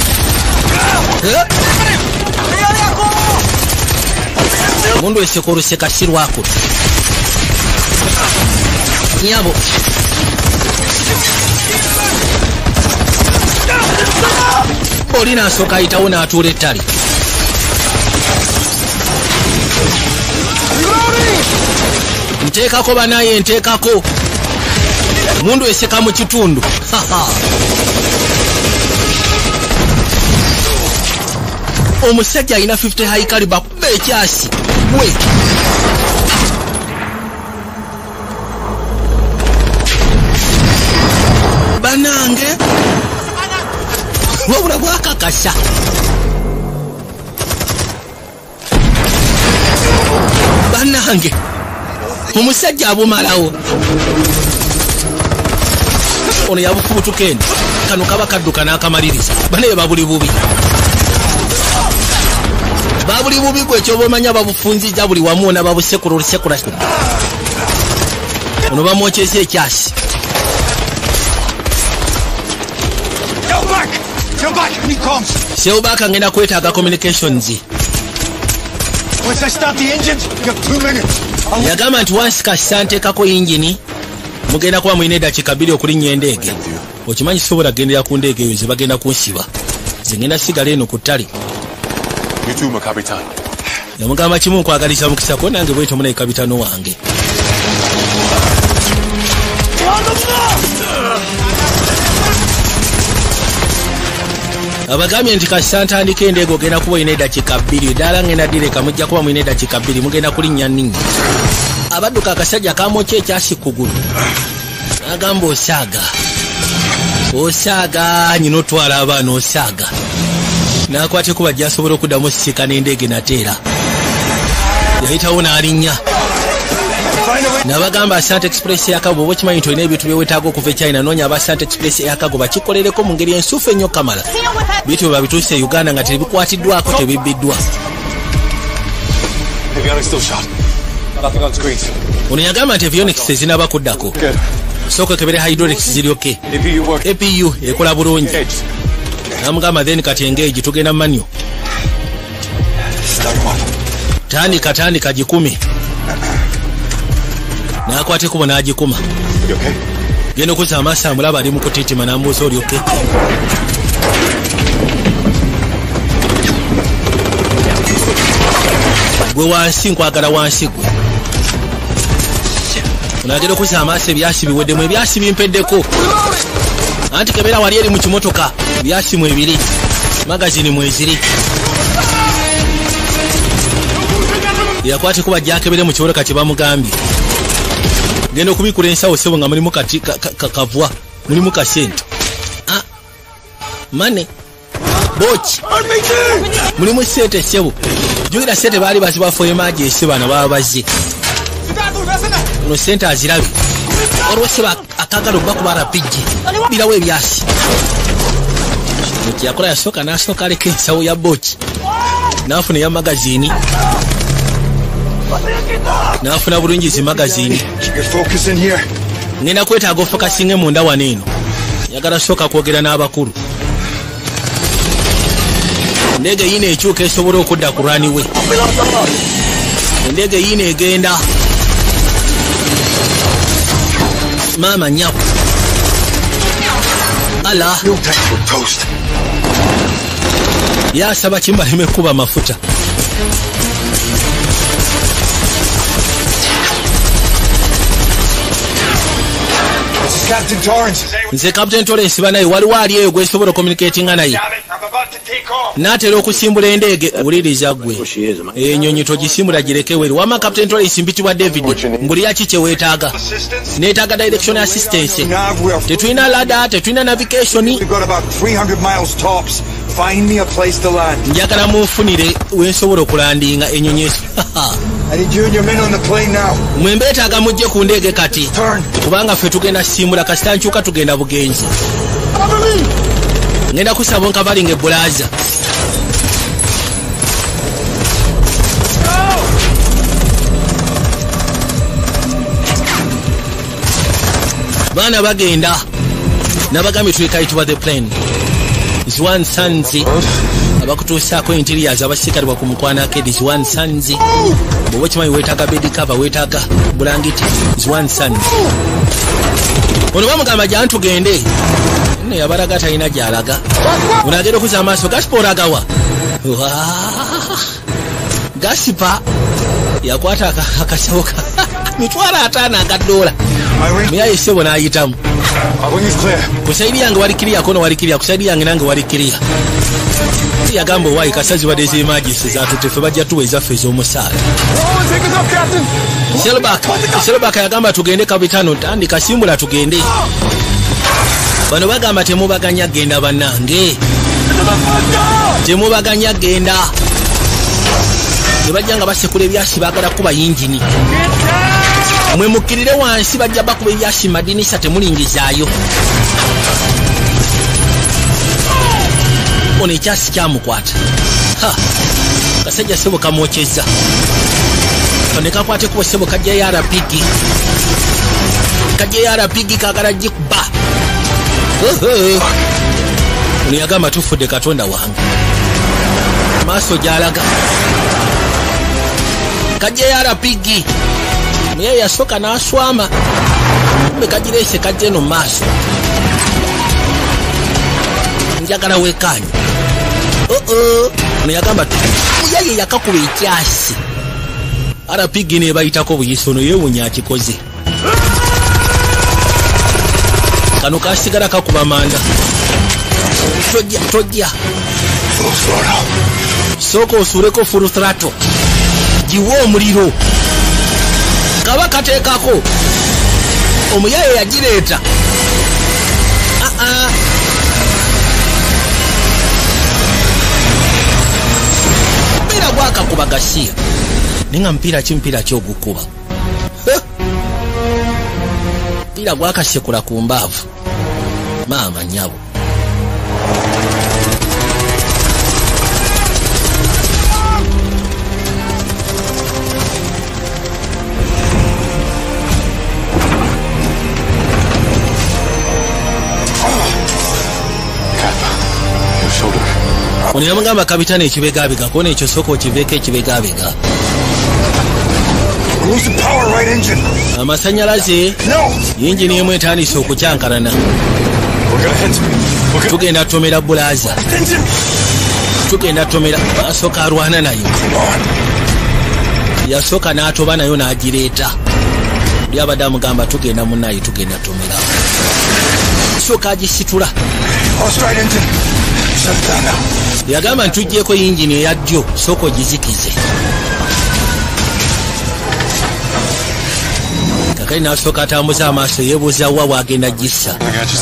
[SPEAKER 1] Mundu esekoruse kasirwako. Nyabo. Olina asooka ayitawo n'atuula ettale. Nteekako banaye nteekako. Mundu eseka mu kitundu. Omusajja alina fifty high caliber kuba ekyasi. We. Banange. Wabula bwakakasa. Banange. Omusajja abumalawo. Ono yabufubutukeni. Kano kaba kadduka n'akamaliriza. Banaye babuli bubi. Babuli bubi gwe ky'obamanya babufunziza buli wamu na babusekula olusekula. Ono bamwokyeza ekyasi. Seubaka ngenda kwetaaga communications.
[SPEAKER 7] Once I stop the engines, you have two minutes.
[SPEAKER 1] Yagamba nti wansi kasa nteekako yingini mugenda kuba mulina eddakiika bbiri okulinnya endeege. Okimanyi sobola gendera ku ndeege eyo ze bagenda kunsiba. Ze ngenda sigala eno ku ttale. Yamugamba kimu nkwagaliza mukisa ko nange bwetyo munaye kapitaano wange. Abagambye nti kasa ntandika endeege ogenda kuba olina eddakiika bbiri. Ddala ngenda direka mujja kuba mulina eddakiika bbiri mugenda kulinnya nninnya. Abadduka akasajja kamwokya ekyasi kugulu. Agamba osaaga. Osaaga nyina otwala abaana osaaga. N'akwate kuba ajja asobola okuddamu osisiika n'endeege nateera. Yayitawo n'alinnya. N'abagamba Asante Express eyakago oba okimanyi nti olina ebintu byewetaaga okuva e China noonya aba Asante Express eyakago bakikolereko mu ngeri ensuufu ennyo kamala. Bitu bwe babituuse e Uganda nga tebikwatiddwako tebibbiddwa. Ono yagamba nti avionics ezinaba kuddako. Sooka okebere hydraulics ziryoke. A P U ekola bulungi. Namugamba then kati engage tugenda manyo. Tandika tandika gikumi. N'akwate kubo n'agikuma. Genda okuza amaaso amulaba ali mu kutiitima n'ambuuza oli oke. Gwe wansi nkwagala wansi gwe. Onagenda okuza amaaso ebyasi biweddemu ebyasi bimpeddeko. Anti kebera wali eri mu kimotoka ebyasi mu ebiri. Magazini mu eziri. Yakwate kuba jakebere mu kiwoloka kye bamugambye. Genda okubikula ensawo sebo nga mulimu kati kakavwa mulimu kasente. Ah, mane bochi mulimu sente sebo. Jukira sente baali bazibafo emergency bana baba bazze. No sente azirabe. Olwose akagalo bakuba rapiji. Birawe ebyasi. Yakola yasooka n'asooka aleka ensawo ya bochi. N'afuna ya magazini. N'afuna bulungi zi magazini. Ngenda kwetaaga ofokasinge munda wano eno. Yagala sooka kwogera n'abakulu. Endege yino ekyuka esobola okudda ku lwani we. Endege yino egenda. Mama nyako. Ala. yasaba Kimbaleme kuba mafuta.
[SPEAKER 10] Captain Torrance.
[SPEAKER 1] Nze Captain Torrance banaye waliwo ali eyo gwesobola communicatinga naye. N'atera okusimbula endege wuliriza gwe. Ennyonyi togisimbula gireke weri. Wama Captain Torrance mbitibwa David. Mbuli yaki kye weetaaga. Neetaaga direction assistance. Tetulina ladder, tetulina navigation. Njagala munfunire wensobola okulandinga ennyonyi eso. Mwe mbeetaaga mujje ku ndege kati. Kubanga ffe tugenda simbula kasita nkyuka tugenda bugenzi. Ngenda kusaba nka balinga ebbulaaza. Baana bagenda nabagambye twekayitibwa the plane. Zwan Sanzi abakutuusaako interiors abasigalibwa ku mukwana ke Zwan Sanzi. Bw'oba kimanyi weetaaga bed cover, weetaaga bulangiti Zwan Sanzi. Ono bamugamba jja ntugende. Nne yabalaga talina gy'alaga. Ono agenda okuza amaaso Gasipa olagawa. Gasipa yakwata akasawo ka mitwalo ataano aga ddoola. Muyaye ssebo n'ayitamu. Kusaidi yange wali kiriya, kono wali kiriya, kusaidi yange nange wali kiriya. Yagamba owaayi kasazi wadde ez'emagisi zaatuteffe bajja tuwa ezaffe ez'omusaala. Selbak yagamba tugende kapitaano, tandika simbula tugende. Bano bagamba temubaganya genda bannange. Temubaganya genda. Ne bajja nga basekula ebyasi baagala kuba yingini. Mwe mukkirire wansi bajja bakuba ebyasi madinisa temulingizaayo. Ono ekyasi kyamukwata. Ha! Kasajja ssebo kamwokyezza. Kane kakwate kuba ssebo kajja ya rapigi. Kajja ya rapigi kaagala gikuba. Ono yagamba tufudde Katonda wange. Maaso gy'alaga. Kajja ya rapigi. Muye yasooka n'aswama. Kumbe kagireese kajja eno maaso. Njagala weekanye. Oh-oh. Ono yagamba muyaye yakakuba ekyasi. Arapigi ne bayitako buyisi, ono yeewunya akikoze. Kano kasigala kakuba manda. Tojja, tojja. Sooka osuuleko full throttle. Giwa omuliro. Kaba kateekako. Omuyaye yagireeta. Ah-ah. Mpira gwakakuba Gasiya. Ninga mpira ki mpira ki ogukuba? Mpira gwakasekula ku mbaavu. Maama nnyabo. Ono yamugamba kapitaani ekibegabega, kono ekyo sooka okiveeko ekibegabega. Amasanyalaze yingini emu etandise okukyankalana. Tugenda tomera bulaaza. Tugenda tomera. Asooka alwana nayo. Yasooka n'atoba nayo n'agireeta. Byabadde amugamba tugenda munnaye tugenda tomera. Sooka agisitula. Yagamba ntuggyeko yingini eya ddyo, sooka ogizikize. Kakali n'asooka atambuza amaaso yeebuuza wa waagenda gissa.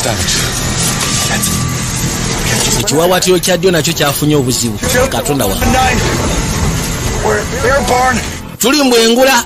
[SPEAKER 1] Ekiwawaatiro kya ddyo nakyo kyafunye obuzibu. Katonda wange. Tuli mbwengula.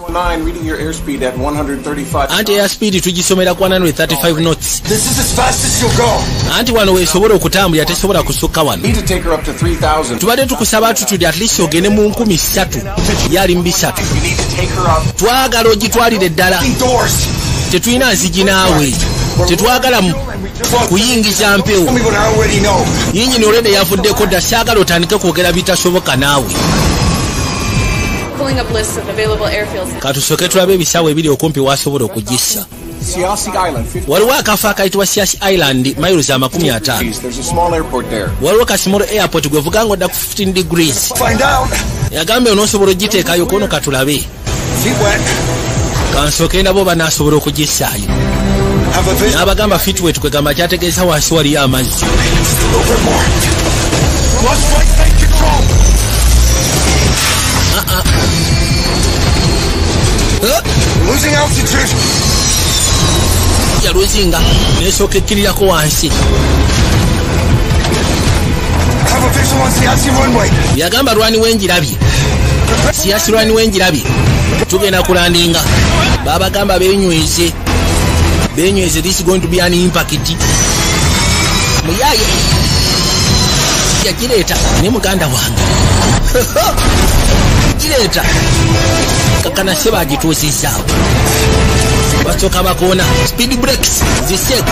[SPEAKER 1] Anti airspeed tugisomera ku one thirty-five knots. Anti wano weesobola okutambulira tesobola kusukka wano. Tubadde tukusaba tutuli at least ogende mu nkumi ssatu yali mu bisatu. Twagala ogitwalire ddala. Tetulina nzigi naawe. Tetwagala kuyingiza mpewo. Yingini olwedde yavuddeko dda saagala otandike kwogera bitasoboka naawe.
[SPEAKER 2] Pulling up lists of available airfields.
[SPEAKER 1] Katusooke tulabe ebisaawe ebiri okumpi waasobola okugissa.
[SPEAKER 3] Siasi Island.
[SPEAKER 1] waliwo akafo akayitibwa Siasi Island miles amakumi ataano.
[SPEAKER 3] There's a small airport there.
[SPEAKER 1] waliwo kasimolo airport gwe vuga nga odda ku fifteen degrees.
[SPEAKER 3] Find out.
[SPEAKER 1] yagambe onoosobola ogiteekayo kono katulabe kansooke nabo banaasobola okugisaayo n'abagamba fitwet kwegamba kyategeeza wansi waliyo amazzi. yaluzinga nesooka ekkirirako wansi. yagamba lwani wenjirabye Siasi lwani wenjirabye tugenda kulandinga babagamba benyweze benyweze this is going to be an impact. muyaye yakireeta ne muganda wange kireeta kakana se bagituusizaawo basooka bakoona speed breaks zisek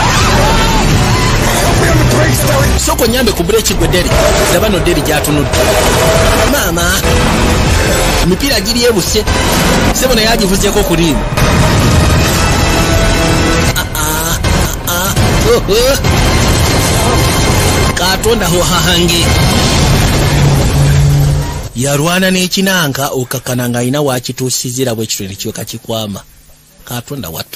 [SPEAKER 1] soko nyambe ku breaki gwe deri labano deri gyatunudde maama emipiira giri ebuse sebo naye agivuzeeko ku liimu. katonda hohahange yalwana n'ekinanka okakkana ng'alina waakituusizira bwe kitwe nekiweka kikwama. katonda wattu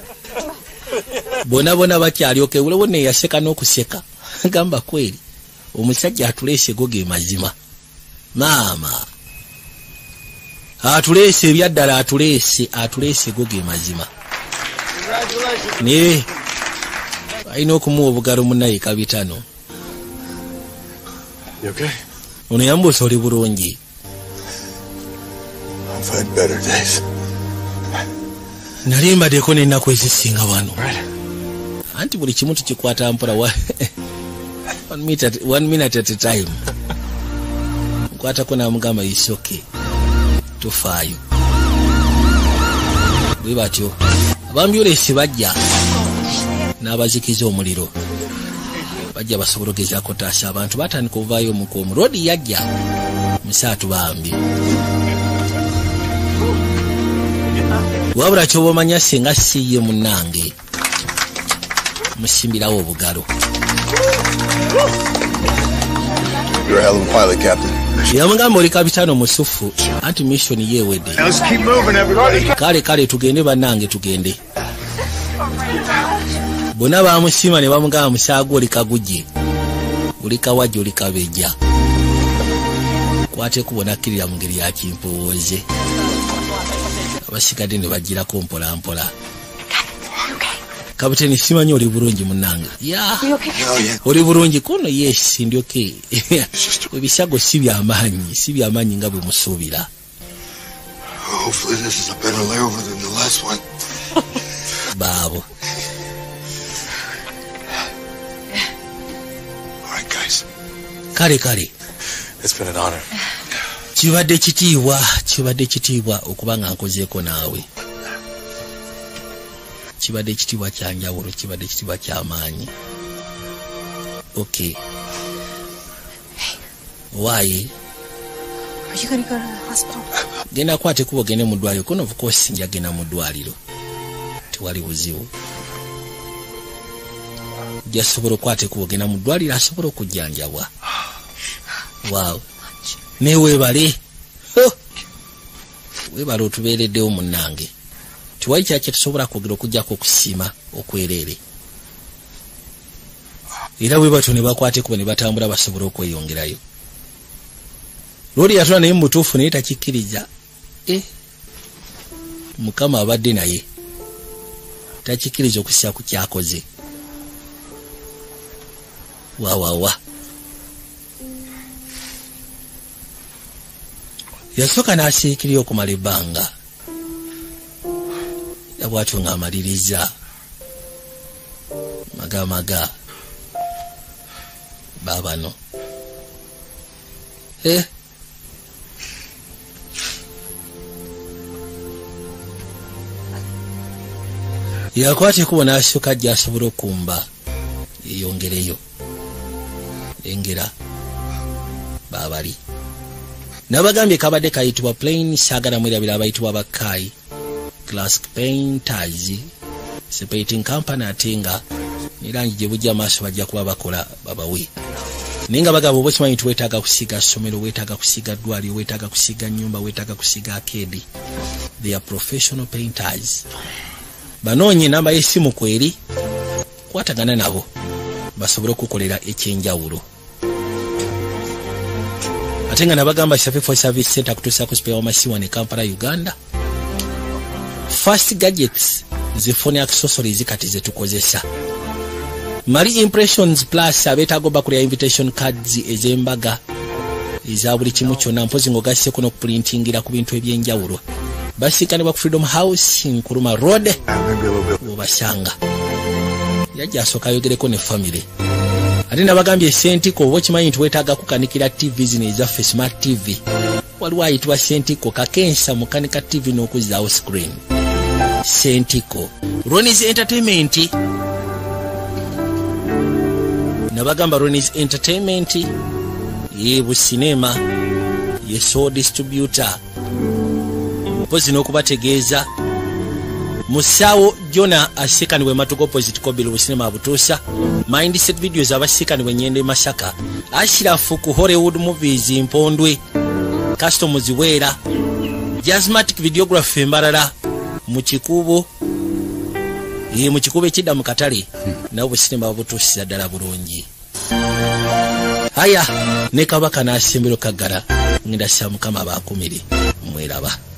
[SPEAKER 1] bona bona bakyalyoke bulewo ne yaseka n'okuseka gamba kweri omusajja atuleese go ge mazima maama atuleese ebyaddala atuleese atuleese go ge mazima ne ayina okumuwa obugalo munnaye kabitano. ono yambuusa oli bulungi. nali mbaddeko n'ennaku ezisinga wano anti buli kimu tukikwata mpola one minute, one minute at a time. nkwatako namugamba isoke tufaayo bwe batyo abambyolesi bajja n'abazikiza omuliro bajja basobola ogezaako taasa abantu batandika ovaayo omukuumu rodi yajja musaatu bambi wabula kyoba omanya singa siye munnange musimbirawo obugalo.
[SPEAKER 3] You're a hell of a pilot, Captain.
[SPEAKER 1] yamugamba oli kapitaano musufu anti missioni yeewedde.
[SPEAKER 3] Let's keep moving, everybody.
[SPEAKER 1] kale kale tugende bannange tugende. bonna bamusima ne bamugamba musaago oli kagujje oli kawajja oli kabejja kwate kubona kirira mu ngeri ya kimpowooze. abasigadde ne bagirako mpola mpola. kapiteni simanyi oli bulungi munnange. ya oli bulungi kuno yes ndyoke ebisago si byamaanyi si byamaanyi nga bwe musuubira.
[SPEAKER 9] Hopefully this is a better layover than the last one.
[SPEAKER 1] baabo
[SPEAKER 9] Alright guys.
[SPEAKER 1] kale kale
[SPEAKER 6] It's been an honor.
[SPEAKER 1] kibadde kitiibwa kibadde kitiibwa okuba nga nkozeeko naawe. kibadde ekitiibwa kya njawulo kibadde ekitiibwa ky'amaanyi. okay why
[SPEAKER 2] Are you gonna go to the hospital?
[SPEAKER 1] genda kwate kuba ogende mu ddwaliro kono of course njagenda mu ddwaliro tewali buzibu jasobola okwate kuba ogenda mu ddwaliro asobola okujjanjabwa. waaw neweebale weebale otubeereddewo munnange tiwali kyakye tusobola kwogera okugjako okusiima okwereere era bwe batyo ne bakwate kuba ne batambula basobola okweyongerayo. looli yatula naye mu butuufu naye takikkiriza. eh mukama abadde naye takikkiriza okussa ku kyakoze. wawawa yasooka n'asiikirira okumala ebbanga yabwatyo ng'amaliriza magamaga baabano eh yakwata ekubo n'asooka ajja asobola okumba yeyongereyo engera baabali nabagambye kabadde kayitibwa plain saagala mwerabira abayitibwa bakaayi classic painters separating company atenga nirangi gye bujja maaso bajja kuba bakola babawe ninga bagabo bwe kimanyi tuwetaaga kusiga somero wetaaga kusiga ddwali wetaaga kusiga nyumba wetaaga kusiga akedi. They are professional painters. Banonye namba y'essimu kweri kwatagana nabo basobole okukolera ekyenjawulo. Atenga nabagamba Shafi for Service Center kutuusa ku spare wamasiwa ne Kampala Uganda. Fast gadgets zifone accessories kati zetukozesa. Mali Impressions Plus abetaago bakulya invitation cards ez'embaga eza buli kimu kyonna mpozi ng'ogasse kuno kuprintingira ku bintu ebyenjawulo. Basikanibwa ku Freedom House Nkuruma Road obasanga. Yajja asooka ayogereko ne family. Ate nabagambye Sentiko bwe kimanyi nti weetaaga kukanikira T V zino ezaffe Smart T V. Waliwo ayitibwa Sentiko kakensa mukanika T V n'okuzzaawo screen. Sentiko Ronnie's Entertainment. Nabagamba Ronnie's Entertainment ye bu cinema ye show distributor. Mpozi n'okubategeeza Musawo Jona asikaniwe matuko opposite Kobili bu cinema butuusa. Mindset videos abasikaniwe Nyende Masaka. Ashirafu ku Hollywood movies Mpondwe. Customs Wera. Jazzmatic videography Mbarara mu Kikubo. Ye mu Kikubo ekidda mu Katale. Nabo bu cinema butuusa ddala bulungi. Haya ne Kabaka n'asembero Kagara ngenda sya Mukama baakumiri mweraba.